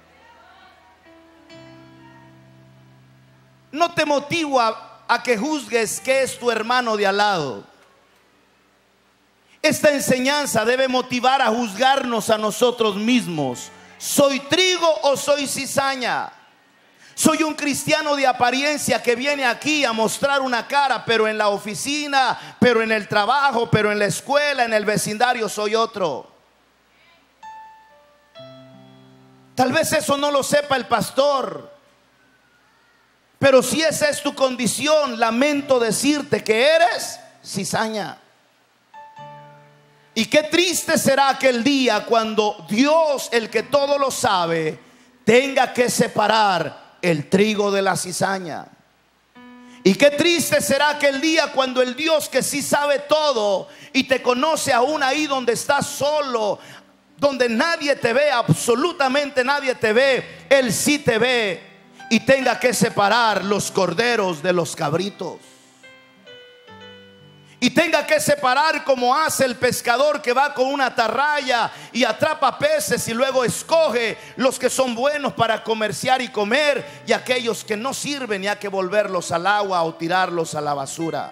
No te motivo a, a que juzgues qué es tu hermano de al lado. Esta enseñanza debe motivar a juzgarnos a nosotros mismos. ¿Soy trigo o soy cizaña? Soy un cristiano de apariencia que viene aquí a mostrar una cara, pero en la oficina, pero en el trabajo, pero en la escuela, en el vecindario soy otro. Tal vez eso no lo sepa el pastor, pero si esa es tu condición, lamento decirte que eres cizaña. Y qué triste será aquel día cuando Dios, el que todo lo sabe, tenga que separar el trigo de la cizaña. Y qué triste será aquel día cuando el Dios que sí sabe todo y te conoce aún ahí donde estás solo, donde nadie te ve, absolutamente nadie te ve, Él sí te ve, y tenga que separar los corderos de los cabritos. Y tenga que separar como hace el pescador que va con una atarraya y atrapa peces y luego escoge los que son buenos para comerciar y comer, y aquellos que no sirven y hay que volverlos al agua o tirarlos a la basura.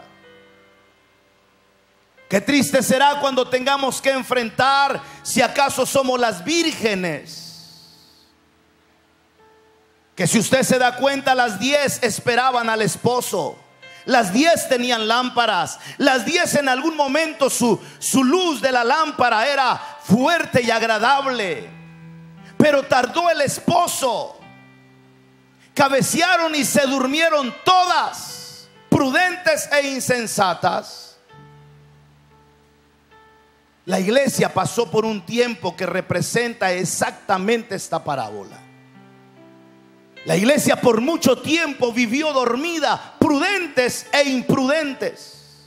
Qué triste será cuando tengamos que enfrentar si acaso somos las vírgenes, que si usted se da cuenta, las diez esperaban al esposo. Las diez tenían lámparas. Las diez en algún momento su, su luz de la lámpara era fuerte y agradable. Pero tardó el esposo. Cabecearon y se durmieron todas, prudentes e insensatas. La iglesia pasó por un tiempo que representa exactamente esta parábola. La iglesia por mucho tiempo vivió dormida, prudentes e imprudentes.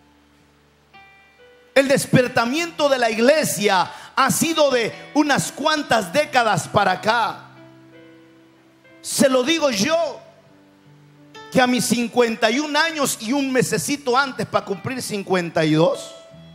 El despertamiento de la iglesia ha sido de unas cuantas décadas para acá. Se lo digo yo, que a mis cincuenta y un años y un mesecito antes para cumplir cincuenta y dos,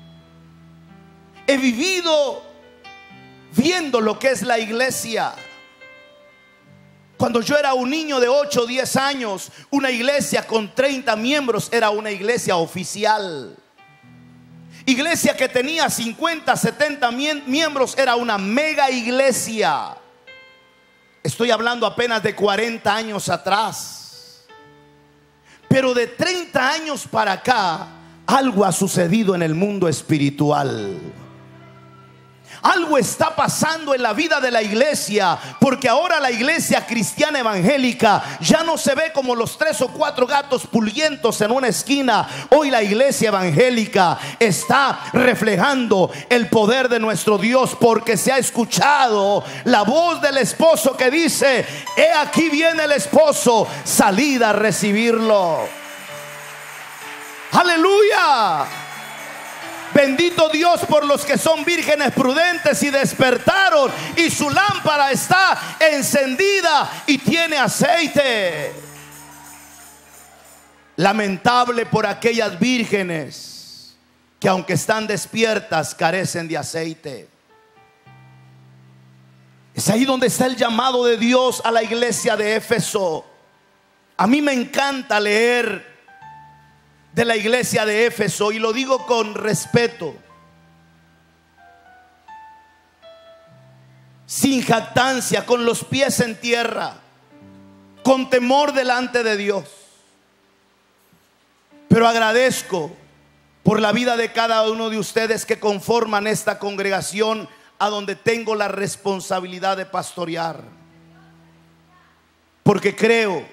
he vivido viendo lo que es la iglesia. Cuando yo era un niño de ocho o diez años, una iglesia con treinta miembros era una iglesia oficial. Iglesia que tenía cincuenta, setenta miembros era una mega iglesia. Estoy hablando apenas de cuarenta años atrás. Pero de treinta años para acá algo ha sucedido en el mundo espiritual. Algo está pasando en la vida de la iglesia, porque ahora la iglesia cristiana evangélica ya no se ve como los tres o cuatro gatos pulguientos en una esquina. Hoy la iglesia evangélica está reflejando el poder de nuestro Dios, porque se ha escuchado la voz del esposo que dice: he aquí viene el esposo, salid a recibirlo. Aleluya. Bendito Dios por los que son vírgenes prudentes y despertaron, y su lámpara está encendida y tiene aceite. Lamentable por aquellas vírgenes que, aunque están despiertas, carecen de aceite. Es ahí donde está el llamado de Dios a la iglesia de Éfeso. A mí me encanta leer de la iglesia de Éfeso, y lo digo con respeto, sin jactancia, con los pies en tierra, con temor delante de Dios. Pero agradezco por la vida de cada uno de ustedes que conforman esta congregación a donde tengo la responsabilidad de pastorear, porque creo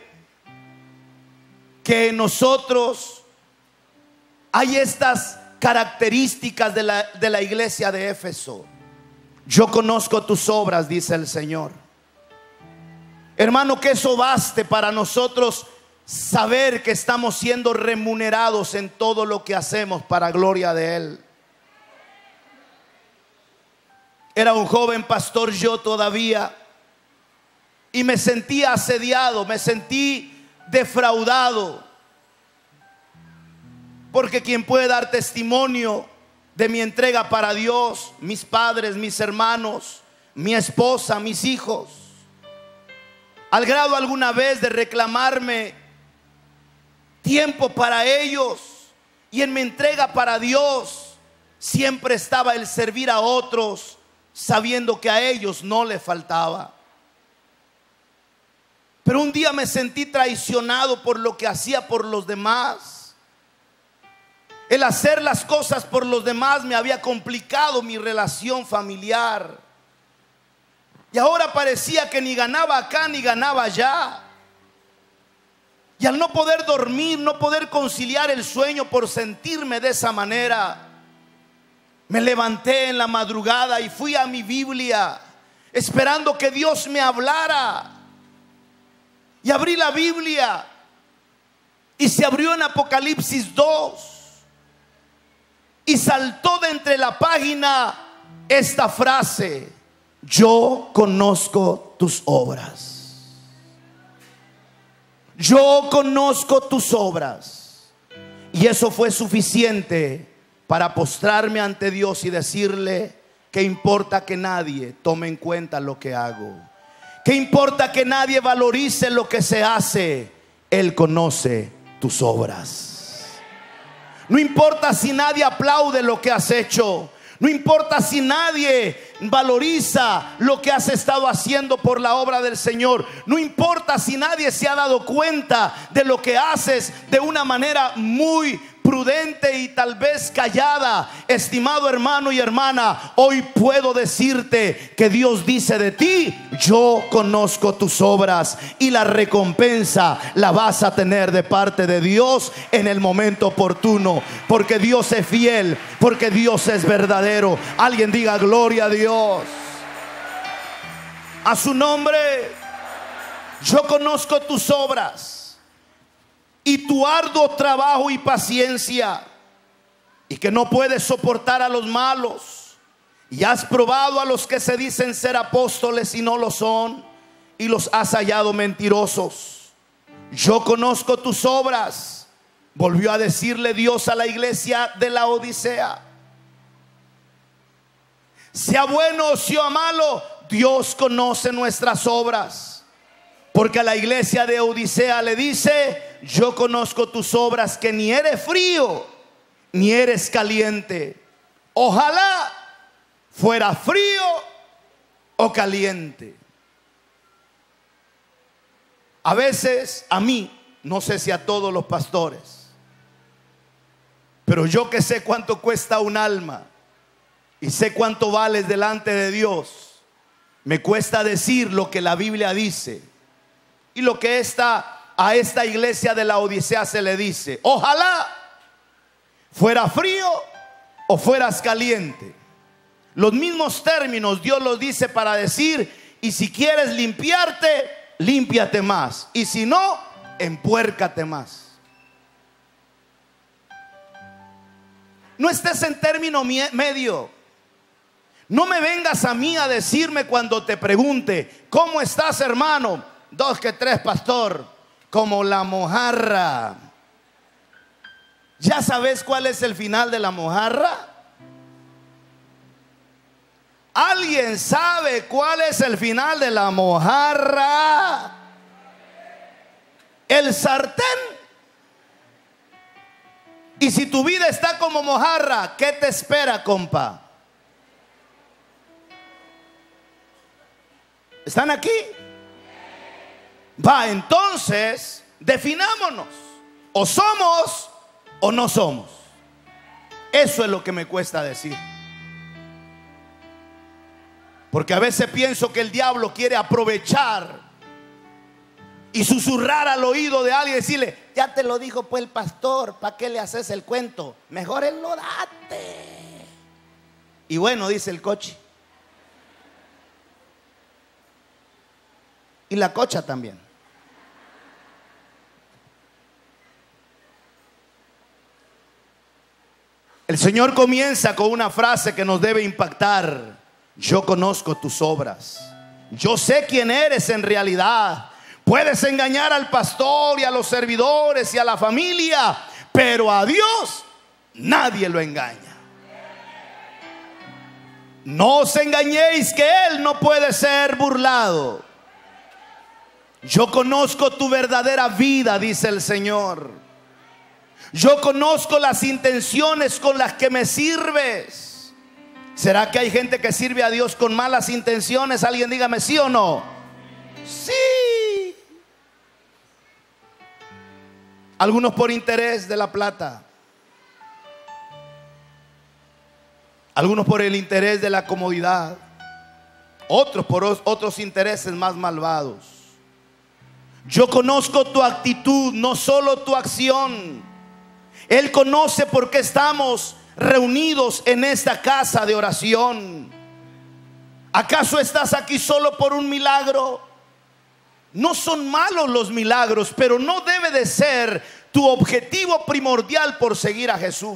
que nosotros hay estas características de la, de la iglesia de Éfeso. Yo conozco tus obras, dice el Señor. Hermano, que eso baste para nosotros saber que estamos siendo remunerados en todo lo que hacemos para gloria de Él. Era un joven pastor yo todavía, y me sentía asediado, me sentí defraudado. Porque quien puede dar testimonio de mi entrega para Dios, mis padres, mis hermanos, mi esposa, mis hijos, al grado alguna vez de reclamarme tiempo para ellos, y en mi entrega para Dios siempre estaba el servir a otros, sabiendo que a ellos no les faltaba. Pero un día me sentí traicionado por lo que hacía por los demás. El hacer las cosas por los demás me había complicado mi relación familiar, y ahora parecía que ni ganaba acá ni ganaba allá. Y al no poder dormir, no poder conciliar el sueño por sentirme de esa manera, me levanté en la madrugada y fui a mi Biblia esperando que Dios me hablara. Y abrí la Biblia y se abrió en Apocalipsis dos. Y saltó de entre la página esta frase: yo conozco tus obras. Yo conozco tus obras. Y eso fue suficiente para postrarme ante Dios y decirle: ¿qué importa que nadie tome en cuenta lo que hago? ¿Qué importa que nadie valorice lo que se hace? Él conoce tus obras. No importa si nadie aplaude lo que has hecho. No importa si nadie valoriza lo que has estado haciendo por la obra del Señor. No importa si nadie se ha dado cuenta de lo que haces de una manera muy prudente y tal vez callada. Estimado hermano y hermana, hoy puedo decirte que Dios dice de ti: yo conozco tus obras, y la recompensa la vas a tener de parte de Dios en el momento oportuno, porque Dios es fiel, porque Dios es verdadero. Alguien diga gloria a Dios. A su nombre. Yo conozco tus obras y tu arduo trabajo y paciencia, y que no puedes soportar a los malos, y has probado a los que se dicen ser apóstoles y no lo son, y los has hallado mentirosos. Yo conozco tus obras, volvió a decirle Dios a la iglesia de la Odisea. Sea bueno o sea malo, Dios conoce nuestras obras. Porque a la iglesia de Odisea le dice: yo conozco tus obras, que ni eres frío ni eres caliente. Ojalá fuera frío o caliente. A veces, a mí, no sé si a todos los pastores, Pero yo que sé cuánto cuesta un alma y sé cuánto vales delante de Dios, me cuesta decir lo que la Biblia dice y lo que esta, a esta iglesia de la Odisea se le dice: ojalá fuera frío o fueras caliente. Los mismos términos Dios los dice para decir: y si quieres limpiarte, límpiate más, y si no, empuércate más. No estés en término medio. No me vengas a mí a decirme cuando te pregunte: ¿cómo estás, hermano? Dos que tres, pastor, como la mojarra. ¿Ya sabes cuál es el final de la mojarra? ¿Alguien sabe cuál es el final de la mojarra? El sartén. Y si tu vida está como mojarra, ¿qué te espera, compa? ¿Están aquí? Va, entonces, definámonos. O somos o no somos. Eso es lo que me cuesta decir. Porque a veces pienso que el diablo quiere aprovechar y susurrar al oído de alguien y decirle: ya te lo dijo pues el pastor, ¿para qué le haces el cuento? Mejor él lo date. Y bueno, dice el coche. Y la cocha también. El Señor comienza con una frase que nos debe impactar: yo conozco tus obras, yo sé quién eres en realidad. Puedes engañar al pastor y a los servidores y a la familia, pero a Dios nadie lo engaña. No os engañéis, que Él no puede ser burlado. Yo conozco tu verdadera vida, dice el Señor. Yo conozco las intenciones con las que me sirves. ¿Será que hay gente que sirve a Dios con malas intenciones? Alguien dígame sí o no. Sí. Algunos por interés de la plata, algunos por el interés de la comodidad, otros por otros intereses más malvados. Yo conozco tu actitud, no solo tu acción. Él conoce por qué estamos reunidos en esta casa de oración. ¿Acaso estás aquí solo por un milagro? No son malos los milagros, pero no debe de ser tu objetivo primordial por seguir a Jesús.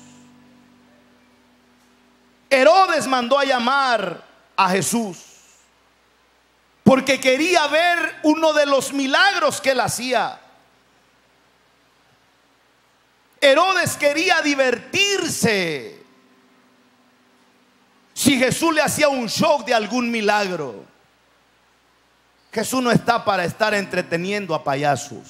Herodes mandó a llamar a Jesús porque quería ver uno de los milagros que él hacía. Herodes quería divertirse si Jesús le hacía un show de algún milagro. Jesús no está para estar entreteniendo a payasos.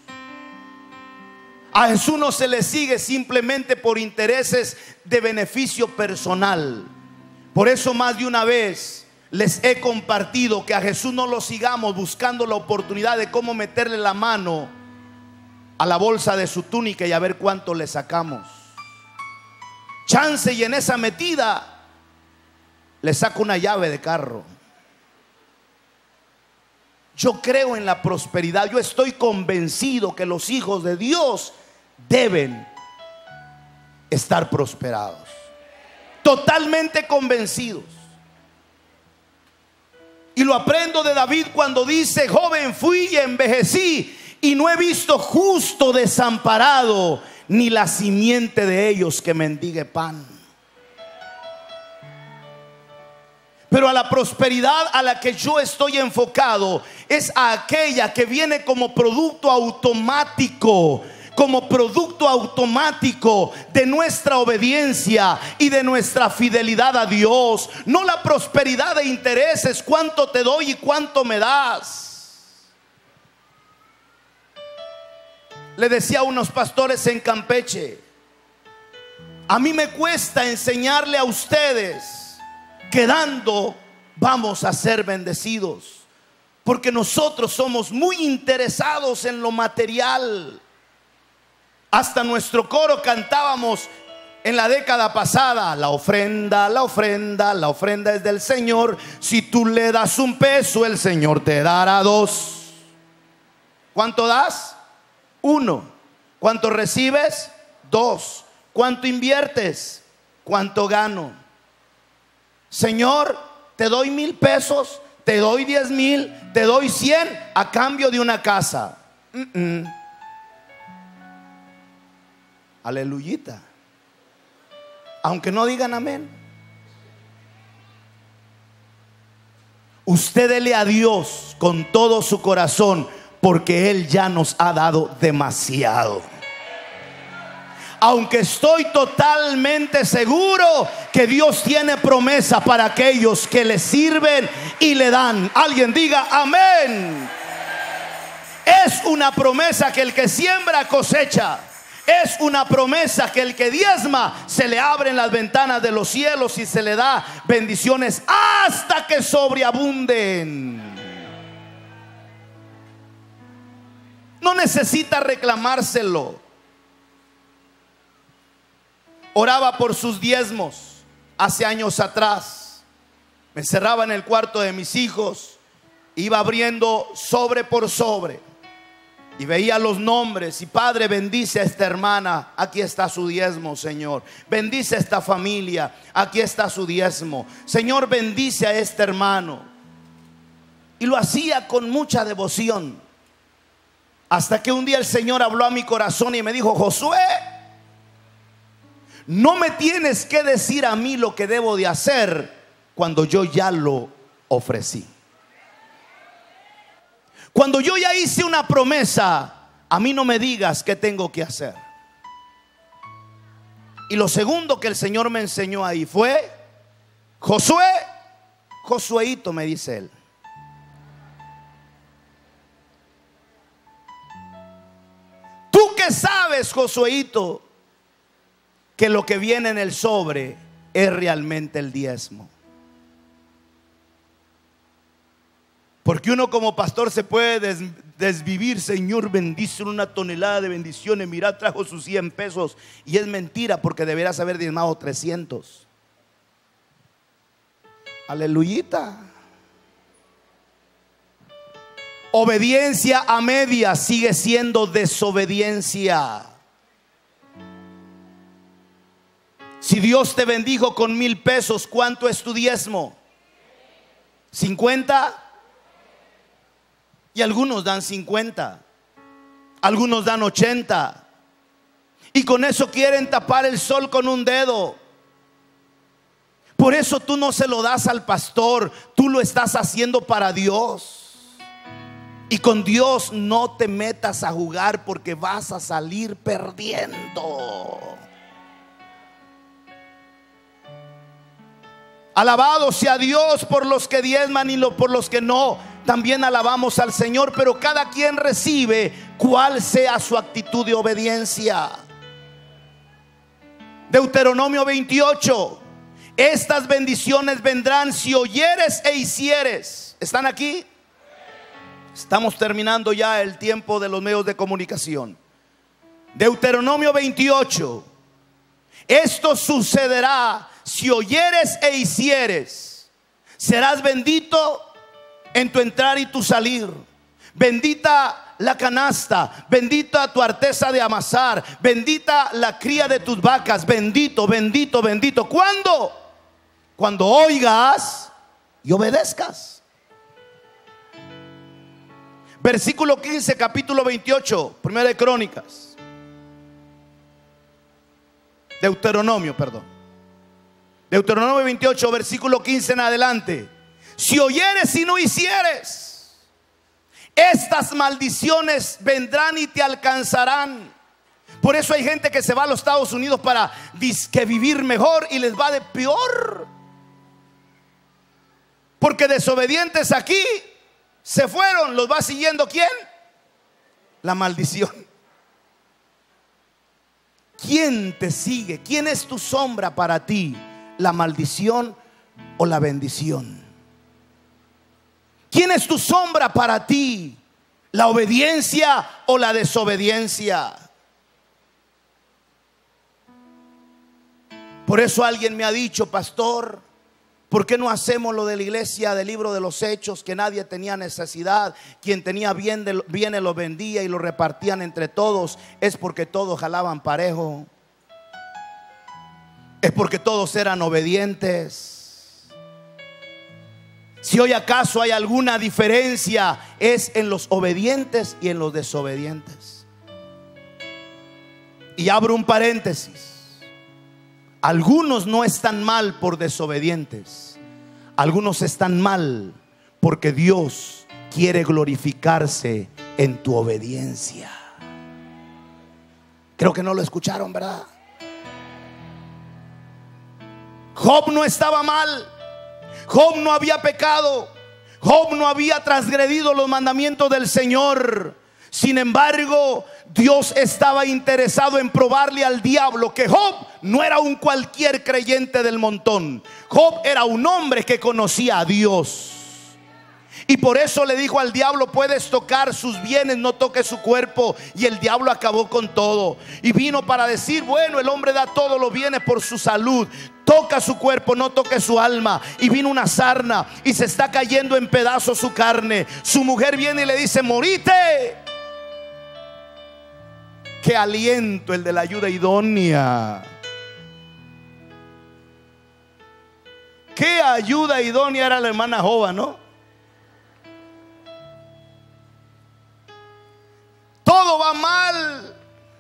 A Jesús no se le sigue simplemente por intereses de beneficio personal. Por eso más de una vez les he compartido que a Jesús no lo sigamos buscando la oportunidad de cómo meterle la mano a la bolsa de su túnica y a ver cuánto le sacamos. Chance y en esa metida le saco una llave de carro. Yo creo en la prosperidad. Yo estoy convencido que los hijos de Dios deben estar prosperados. Totalmente convencidos. Y lo aprendo de David cuando dice: joven fui y envejecí, y no he visto justo desamparado, ni la simiente de ellos que mendigue pan. Pero a la prosperidad a la que yo estoy enfocado es a aquella que viene como producto automático, como producto automático de nuestra obediencia y de nuestra fidelidad a Dios. No la prosperidad de intereses, cuánto te doy y cuánto me das. Le decía a unos pastores en Campeche: a mí me cuesta enseñarle a ustedes que dando vamos a ser bendecidos, porque nosotros somos muy interesados en lo material. Hasta nuestro coro cantábamos en la década pasada: la ofrenda, la ofrenda, la ofrenda es del Señor. Si tú le das un peso, el Señor te dará dos. ¿Cuánto das? Uno. ¿Cuánto recibes? Dos. ¿Cuánto inviertes? ¿Cuánto gano? Señor, te doy mil pesos, te doy diez mil, te doy cien a cambio de una casa. Mm-mm. Aleluyita. Aunque no digan amén. Usted dele a Dios con todo su corazón, porque Él ya nos ha dado demasiado. Aunque estoy totalmente seguro que Dios tiene promesa para aquellos que le sirven y le dan. Alguien diga amén. Es una promesa que el que siembra cosecha. Es una promesa que el que diezma se le abren las ventanas de los cielos y se le da bendiciones hasta que sobreabunden. No necesita reclamárselo. Oraba por sus diezmos hace años atrás. Me encerraba en el cuarto de mis hijos, iba abriendo sobre por sobre y veía los nombres. Y Padre, bendice a esta hermana, aquí está su diezmo, Señor. Bendice a esta familia, aquí está su diezmo. Señor, bendice a este hermano. Y lo hacía con mucha devoción, hasta que un día el Señor habló a mi corazón y me dijo: Josué, no me tienes que decir a mí lo que debo de hacer cuando yo ya lo ofrecí. Cuando yo ya hice una promesa, a mí no me digas qué tengo que hacer. Y lo segundo que el Señor me enseñó ahí fue: Josué, Josueito, me dice él, tú que sabes, Josueito, que lo que viene en el sobre es realmente el diezmo. Porque uno como pastor se puede des, desvivir: Señor, bendice una tonelada de bendiciones. Mira, trajo sus cien pesos. Y es mentira, porque deberás haber diezmado trescientos. Aleluyita. Obediencia a medias sigue siendo desobediencia. Si Dios te bendijo con mil pesos, ¿cuánto es tu diezmo? ¿cincuenta? Y algunos dan cincuenta, algunos dan ochenta, y con eso quieren tapar el sol con un dedo. Por eso tú no se lo das al pastor, tú lo estás haciendo para Dios. Y con Dios no te metas a jugar, porque vas a salir perdiendo. Alabado sea Dios por los que diezman y por los que no. También alabamos al Señor, pero cada quien recibe cuál sea su actitud de obediencia. Deuteronomio veintiocho: estas bendiciones vendrán si oyeres e hicieres. ¿Están aquí? Estamos terminando ya el tiempo de los medios de comunicación. Deuteronomio veintiocho: esto sucederá si oyeres e hicieres. Serás bendito en tu entrar y tu salir. Bendita la canasta, bendita tu arteza de amasar, bendita la cría de tus vacas. Bendito, bendito, bendito. ¿Cuándo? Cuando oigas y obedezcas. Versículo quince, capítulo veintiocho, Primera de Crónicas. Deuteronomio, perdón. Deuteronomio veintiocho, versículo quince en adelante. Si oyeres y no hicieres, estas maldiciones vendrán y te alcanzarán. Por eso hay gente que se va a los Estados Unidos para disque vivir mejor y les va de peor. Porque desobedientes aquí se fueron, los va siguiendo ¿quién? La maldición. ¿Quién te sigue? ¿Quién es tu sombra para ti? ¿La maldición o la bendición? ¿Quién es tu sombra para ti? ¿La obediencia o la desobediencia? Por eso alguien me ha dicho: pastor, ¿por qué no hacemos lo de la iglesia del libro de los Hechos? Que nadie tenía necesidad, quien tenía bien de, bienes lo vendía y lo repartían entre todos. Es porque todos jalaban parejo, es porque todos eran obedientes. Si hoy acaso hay alguna diferencia, es en los obedientes y en los desobedientes. Y abro un paréntesis: algunos no están mal por desobedientes, algunos están mal porque Dios quiere glorificarse en tu obediencia. Creo que no lo escucharon, ¿verdad? Job no estaba mal, Job no había pecado, Job no había transgredido los mandamientos del Señor. Sin embargo, Dios estaba interesado en probarle al diablo que Job no era un cualquier creyente del montón. Job era un hombre que conocía a Dios. Y por eso le dijo al diablo: puedes tocar sus bienes, no toques su cuerpo. Y el diablo acabó con todo. Y vino para decir: bueno, el hombre da todos los bienes por su salud. Toca su cuerpo, no toque su alma. Y vino una sarna y se está cayendo en pedazos su carne. Su mujer viene y le dice: morite. Qué aliento el de la ayuda idónea. Qué ayuda idónea era la hermana Jova, ¿no? Todo va mal.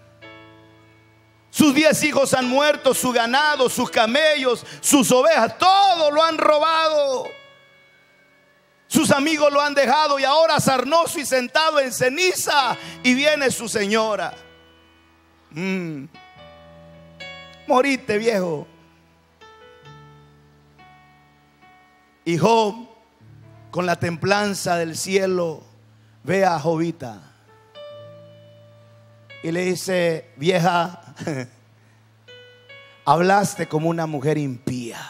Sus diez hijos han muerto, su ganado, sus camellos, sus ovejas, todo lo han robado. Sus amigos lo han dejado y ahora sarnoso y sentado en ceniza. Y viene su señora. Mm. Morite, viejo. Y Job, con la templanza del cielo, ve a Jovita y le dice: vieja, hablaste como una mujer impía.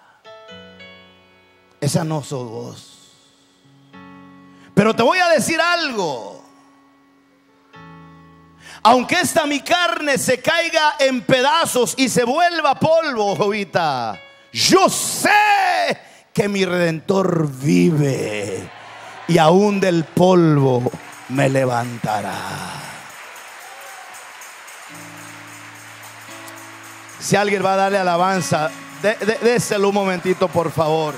Esa no sos vos. Pero te voy a decir algo: aunque esta mi carne se caiga en pedazos y se vuelva polvo, Jovita, yo sé que mi Redentor vive y aún del polvo me levantará. Si alguien va a darle alabanza, dé, dé, déselo un momentito, por favor.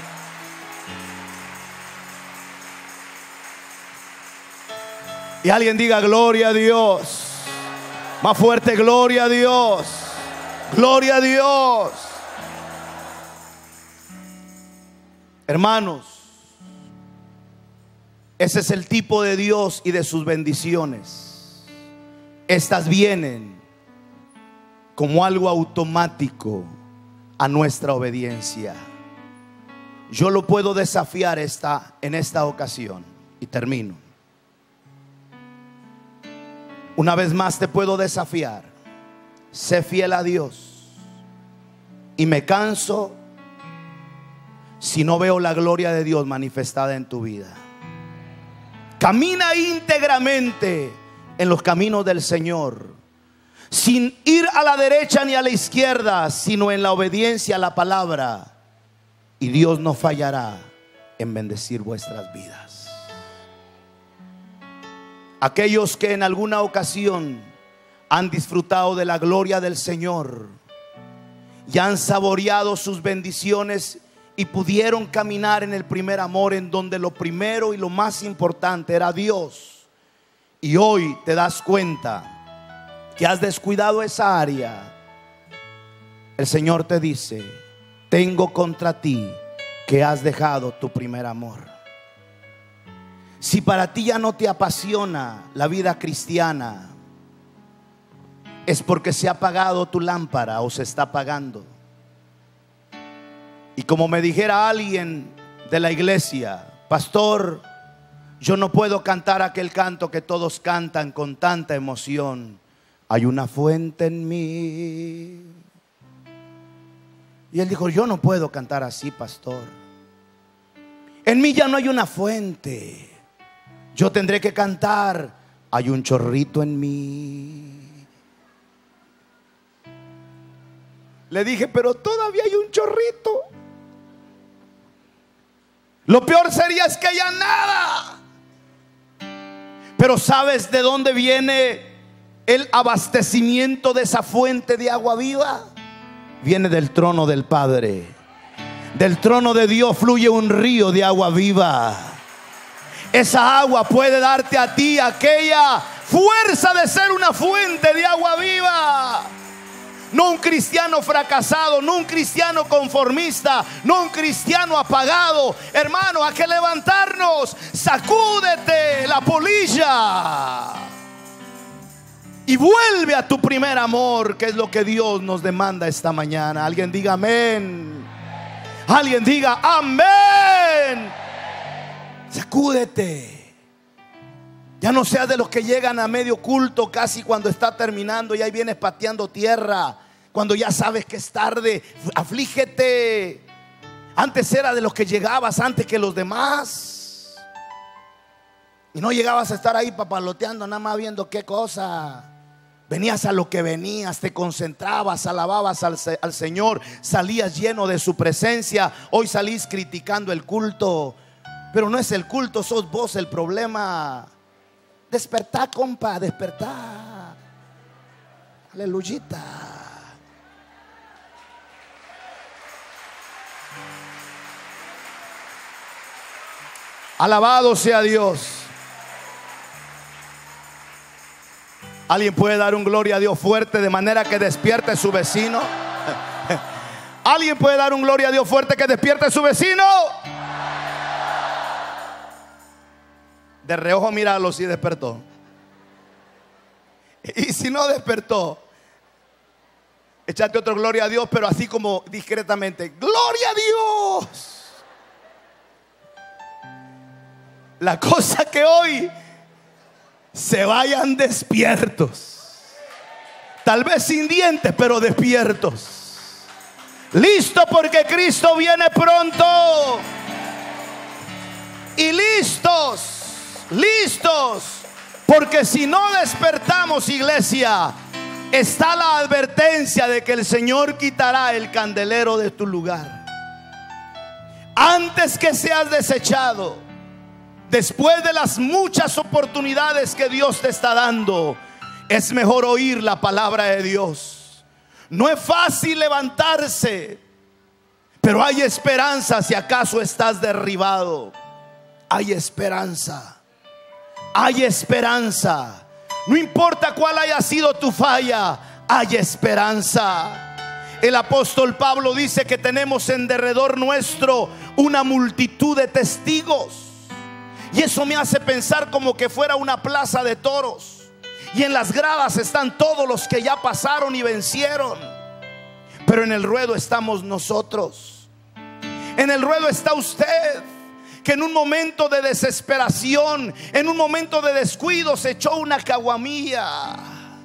Y alguien diga: gloria a Dios. Más fuerte: gloria a Dios. Gloria a Dios. Hermanos, ese es el tipo de Dios y de sus bendiciones. Estas vienen como algo automático a nuestra obediencia. Yo lo puedo desafiar esta, en esta ocasión, y termino. Una vez más te puedo desafiar: sé fiel a Dios. Y me canso si no veo la gloria de Dios manifestada en tu vida. Camina íntegramente en los caminos del Señor, sin ir a la derecha ni a la izquierda, sino en la obediencia a la palabra, y Dios no fallará en bendecir vuestras vidas. Aquellos que en alguna ocasión han disfrutado de la gloria del Señor y han saboreado sus bendiciones y pudieron caminar en el primer amor, en donde lo primero y lo más importante era Dios, y hoy te das cuenta que has descuidado esa área, el Señor te dice: tengo contra ti que has dejado tu primer amor. Si para ti ya no te apasiona la vida cristiana, es porque se ha apagado tu lámpara o se está apagando. Y como me dijera alguien de la iglesia: pastor, yo no puedo cantar aquel canto que todos cantan con tanta emoción. Hay una fuente en mí. Y él dijo: yo no puedo cantar así, pastor. En mí ya no hay una fuente. Yo tendré que cantar: hay un chorrito en mí. Le dije, pero todavía hay un chorrito. Lo peor sería es que haya nada. Pero ¿sabes de dónde viene el abastecimiento de esa fuente de agua viva? Viene del trono del Padre. Del trono de Dios fluye un río de agua viva. Esa agua puede darte a ti aquella fuerza de ser una fuente de agua viva. No un cristiano fracasado, no un cristiano conformista, no un cristiano apagado. Hermano, hay que levantarnos. Sacúdete la polilla y vuelve a tu primer amor, que es lo que Dios nos demanda esta mañana. Alguien diga amén. Alguien diga amén. Sacúdete. Ya no seas de los que llegan a medio culto, casi cuando está terminando, y ahí vienes pateando tierra. Cuando ya sabes que es tarde, aflígete. Antes era de los que llegabas antes que los demás. Y no llegabas a estar ahí papaloteando, nada más viendo qué cosa. Venías a lo que venías, te concentrabas, alababas al, al Señor, salías lleno de su presencia. Hoy salís criticando el culto, pero no es el culto, sos vos el problema. Despertá, compa, despertá. Aleluyita. Alabado sea Dios. ¿Alguien puede dar un gloria a Dios fuerte de manera que despierte su vecino? ¿Alguien puede dar un gloria a Dios fuerte que despierte su vecino? De reojo míralo si despertó. Y si no despertó, échate otro gloria a Dios, pero así como discretamente. ¡Gloria a Dios! La cosa que hoy se vayan despiertos. Tal vez sin dientes, pero despiertos. Listo, porque Cristo viene pronto. Y listos. Listos, porque si no despertamos, iglesia, está la advertencia de que el Señor quitará el candelero de tu lugar. Antes que seas desechado, después de las muchas oportunidades que Dios te está dando, es mejor oír la palabra de Dios. No es fácil levantarse, pero hay esperanza si acaso estás derribado. Hay esperanza. Hay esperanza. No importa cuál haya sido tu falla, hay esperanza. El apóstol Pablo dice que tenemos en derredor nuestro una multitud de testigos. Y eso me hace pensar como que fuera una plaza de toros. Y en las gradas están todos los que ya pasaron y vencieron. Pero en el ruedo estamos nosotros. En el ruedo está usted, que en un momento de desesperación, en un momento de descuido, se echó una caguamilla.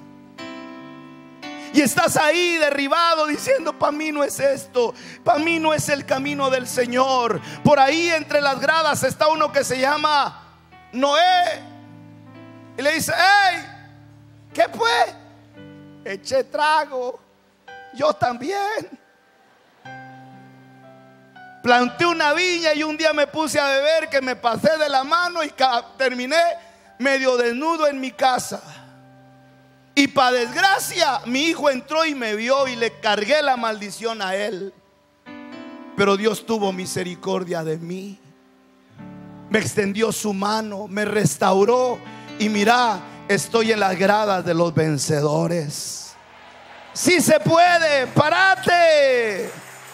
Y estás ahí derribado diciendo: para mí no es esto, para mí no es el camino del Señor. Por ahí entre las gradas está uno que se llama Noé. Y le dice: hey, ¿qué fue? Eché trago. Yo también. Planté una viña y un día me puse a beber, que me pasé de la mano y terminé medio desnudo en mi casa. Y para desgracia, mi hijo entró y me vio y le cargué la maldición a él. Pero Dios tuvo misericordia de mí. Me extendió su mano, me restauró. Y mira, estoy en las gradas de los vencedores. Sí se puede, párate.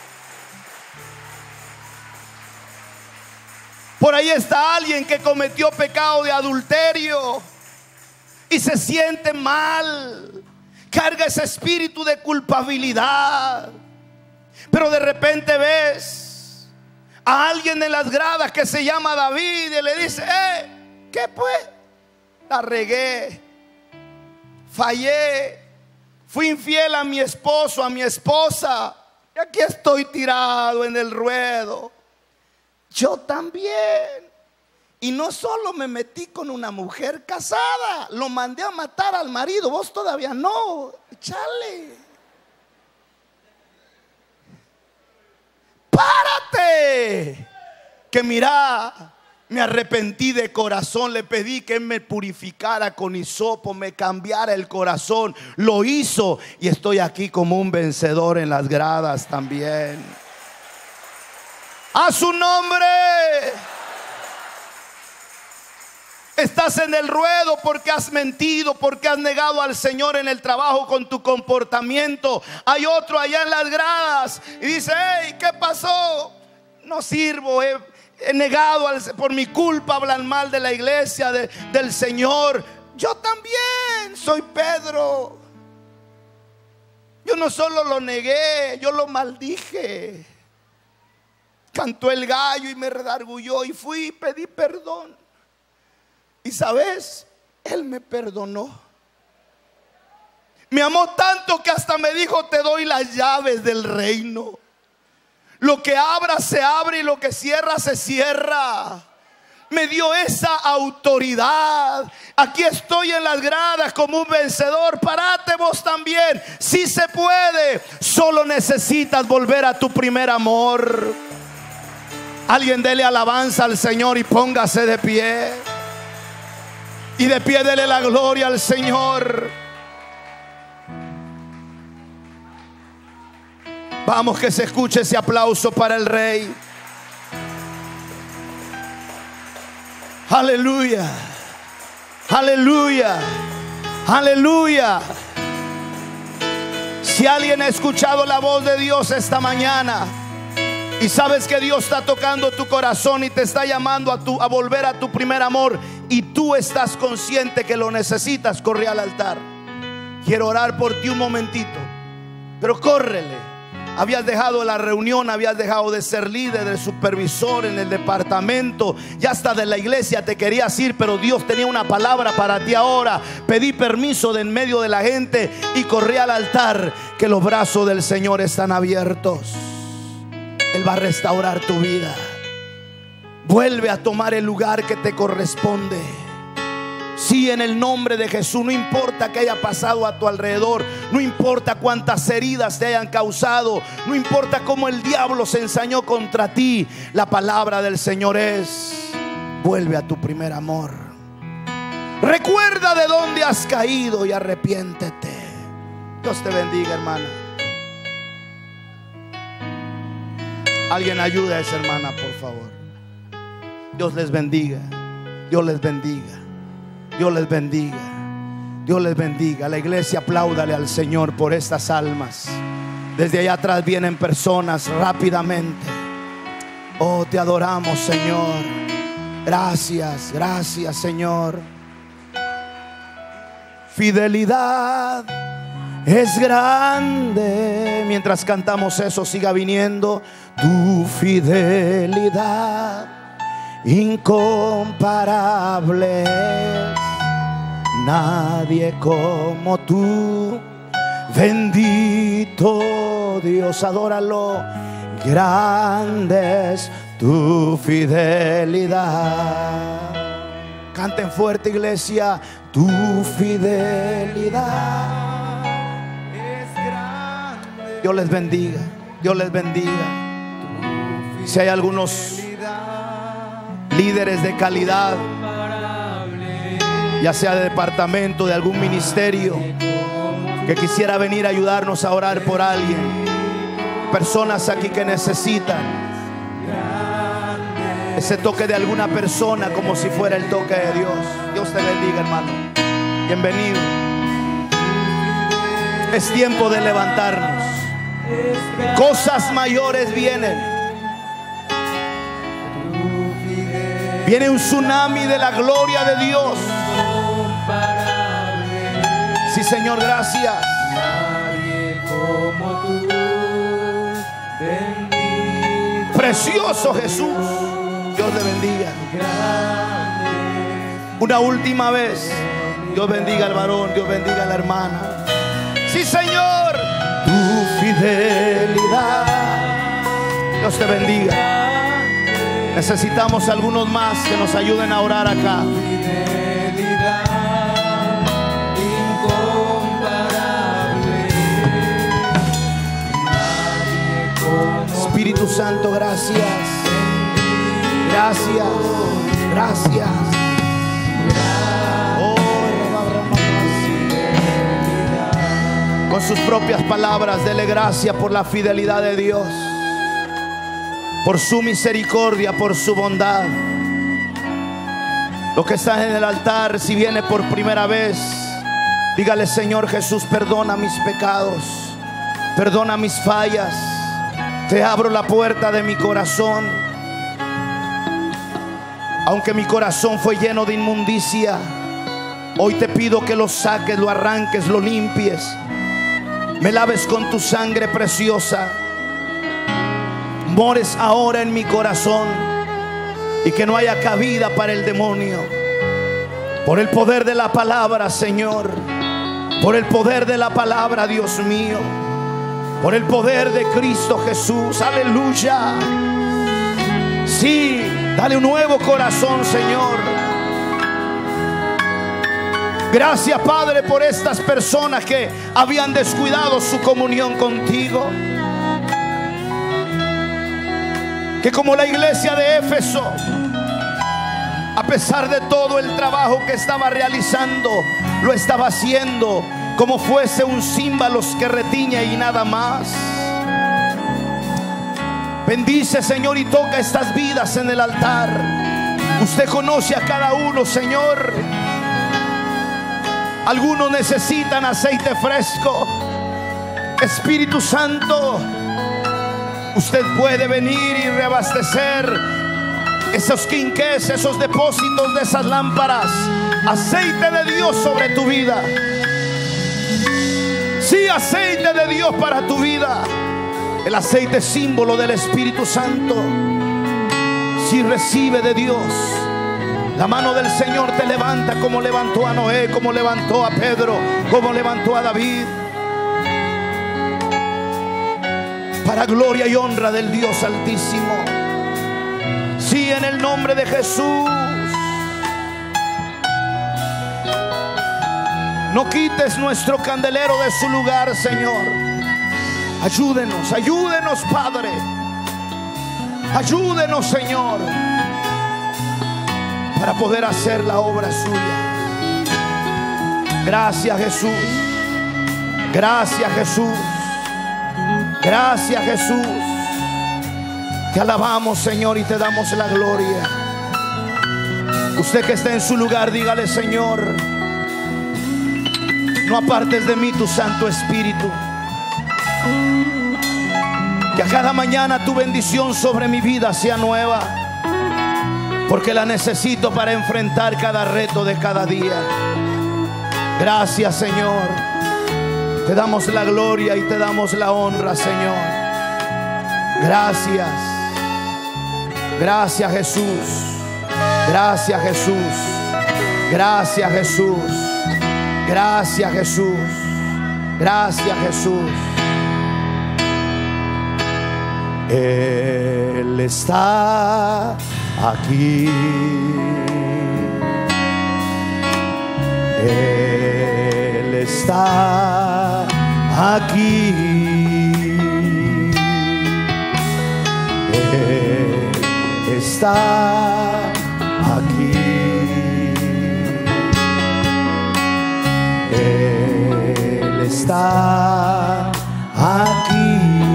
Por ahí está alguien que cometió pecado de adulterio y se siente mal, carga ese espíritu de culpabilidad. Pero de repente ves a alguien en las gradas que se llama David y le dice: eh, ¿qué pues? La regué, fallé, fui infiel a mi esposo, a mi esposa, y aquí estoy tirado en el ruedo. Yo también. Y no solo me metí con una mujer casada, lo mandé a matar al marido. Vos todavía no. Échale. Fíjate que mira, me arrepentí de corazón, le pedí que Él me purificara con hisopo, me cambiara el corazón, lo hizo y estoy aquí como un vencedor en las gradas también. A su nombre. Estás en el ruedo porque has mentido, porque has negado al Señor en el trabajo con tu comportamiento. Hay otro allá en las gradas y dice: hey, ¿qué pasó? No sirvo, he, he negado al, por mi culpa hablan mal de la iglesia, de, del Señor. Yo también soy Pedro. Yo no solo lo negué, yo lo maldije. Cantó el gallo y me redargulló y fui y pedí perdón. Y sabes, Él me perdonó. Me amó tanto que hasta me dijo: te doy las llaves del reino. Lo que abra se abre y lo que cierra se cierra. Me dio esa autoridad. Aquí estoy en las gradas como un vencedor. Parate vos también. Sí se puede. Solo necesitas volver a tu primer amor. Alguien dele alabanza al Señor y póngase de pie. Y de pie dele la gloria al Señor. Vamos, que se escuche ese aplauso para el Rey. Aleluya. Aleluya. Aleluya. Si alguien ha escuchado la voz de Dios esta mañana y sabes que Dios está tocando tu corazón y te está llamando a, tu, a volver a tu primer amor, y tú estás consciente que lo necesitas, corre al altar. Quiero orar por ti un momentito, pero córrele. Habías dejado la reunión, habías dejado de ser líder, de supervisor en el departamento, ya hasta de la iglesia te querías ir, pero Dios tenía una palabra para ti ahora. Pedí permiso de en medio de la gente y corrí al altar, que los brazos del Señor están abiertos. Él va a restaurar tu vida. Vuelve a tomar el lugar que te corresponde. Sí, en el nombre de Jesús. No importa que haya pasado a tu alrededor, no importa cuántas heridas te hayan causado, no importa cómo el diablo se ensañó contra ti. La palabra del Señor es: vuelve a tu primer amor. Recuerda de dónde has caído y arrepiéntete. Dios te bendiga, hermana. Alguien ayude a esa hermana, por favor. Dios les bendiga. Dios les bendiga. Dios les bendiga. Dios les bendiga. La iglesia, apláudale al Señor por estas almas. Desde allá atrás vienen personas rápidamente. Oh, te adoramos, Señor. Gracias, gracias, Señor. Fidelidad es grande. Mientras cantamos eso, siga viniendo. Tu fidelidad incomparable, nadie como tú. Bendito Dios, adóralo. Grande es tu fidelidad. Canten fuerte, iglesia. Tu fidelidad es grande. Dios les bendiga. Dios les bendiga. Si hay algunos líderes de calidad, ya sea de departamento, de algún ministerio, que quisiera venir a ayudarnos a orar por alguien, personas aquí que necesitan ese toque de alguna persona, como si fuera el toque de Dios. Dios te bendiga, hermano. Bienvenido. Es tiempo de levantarnos. Cosas mayores vienen. Viene un tsunami de la gloria de Dios. Sí, Señor, gracias. Precioso Jesús. Dios le bendiga. Una última vez. Dios bendiga al varón, Dios bendiga a la hermana. Sí, Señor. Tu fidelidad. Dios te bendiga. Necesitamos algunos más que nos ayuden a orar acá. Espíritu Santo, gracias. Gracias. Gracias. Oh, con sus propias palabras, dele gracias por la fidelidad de Dios, por su misericordia, por su bondad. Los que están en el altar, si viene por primera vez, dígale: Señor Jesús, perdona mis pecados, perdona mis fallas. Te abro la puerta de mi corazón. Aunque mi corazón fue lleno de inmundicia, hoy te pido que lo saques, lo arranques, lo limpies. Me laves con tu sangre preciosa. Mores ahora en mi corazón y que no haya cabida para el demonio. Por el poder de la palabra, Señor. Por el poder de la palabra, Dios mío. Por el poder de Cristo Jesús. Aleluya. Sí, dale un nuevo corazón, Señor. Gracias, Padre, por estas personas que habían descuidado su comunión contigo. Que como la iglesia de Éfeso, a pesar de todo el trabajo que estaba realizando, lo estaba haciendo como fuese un címbalo que retiñe y nada más. Bendice, Señor, y toca estas vidas en el altar. Usted conoce a cada uno, Señor. Algunos necesitan aceite fresco. Espíritu Santo, usted puede venir y reabastecer esos quinqués, esos depósitos de esas lámparas. Aceite de Dios sobre tu vida. Sí, aceite de Dios para tu vida. El aceite es símbolo del Espíritu Santo. Si recibe de Dios, la mano del Señor te levanta, como levantó a Noé, como levantó a Pedro, como levantó a David, para gloria y honra del Dios Altísimo. Sí, en el nombre de Jesús. No quites nuestro candelero de su lugar, Señor. Ayúdenos, ayúdenos, Padre. Ayúdenos, Señor, para poder hacer la obra suya. Gracias, Jesús. Gracias, Jesús. Gracias, Jesús. Te alabamos, Señor, y te damos la gloria. Usted que está en su lugar, dígale: Señor, no apartes de mí tu Santo Espíritu. Que a cada mañana tu bendición sobre mi vida sea nueva, porque la necesito para enfrentar cada reto de cada día. Gracias, Señor. Te damos la gloria y te damos la honra, Señor. Gracias. Gracias, Jesús. Gracias, Jesús. Gracias, Jesús. Gracias, Jesús. Gracias, Jesús. Él está aquí. Él está aquí. Él está aquí. Él está aquí.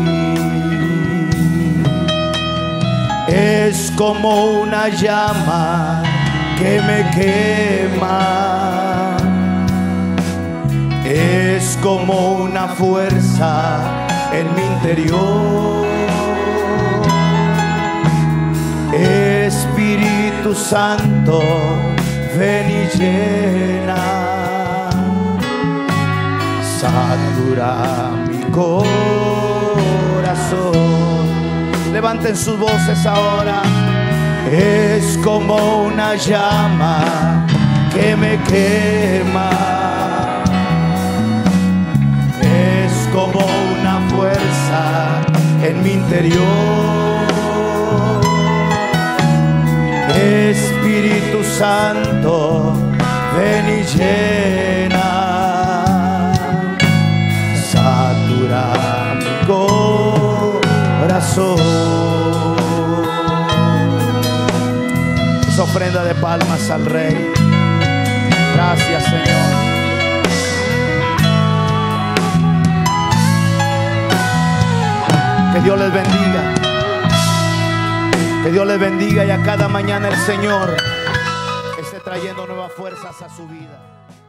Es como una llama que me quema. Es como una fuerza en mi interior. Espíritu Santo, ven y llena, satura mi corazón. Levanten sus voces ahora. Es como una llama que me quema. Es como una fuerza en mi interior. Espíritu Santo, ven y llena, satura mi corazón. esa ofrenda de palmas al Rey. Gracias, Señor. Que Dios les bendiga. Que Dios les bendiga y a cada mañana el Señor esté trayendo nuevas fuerzas a su vida.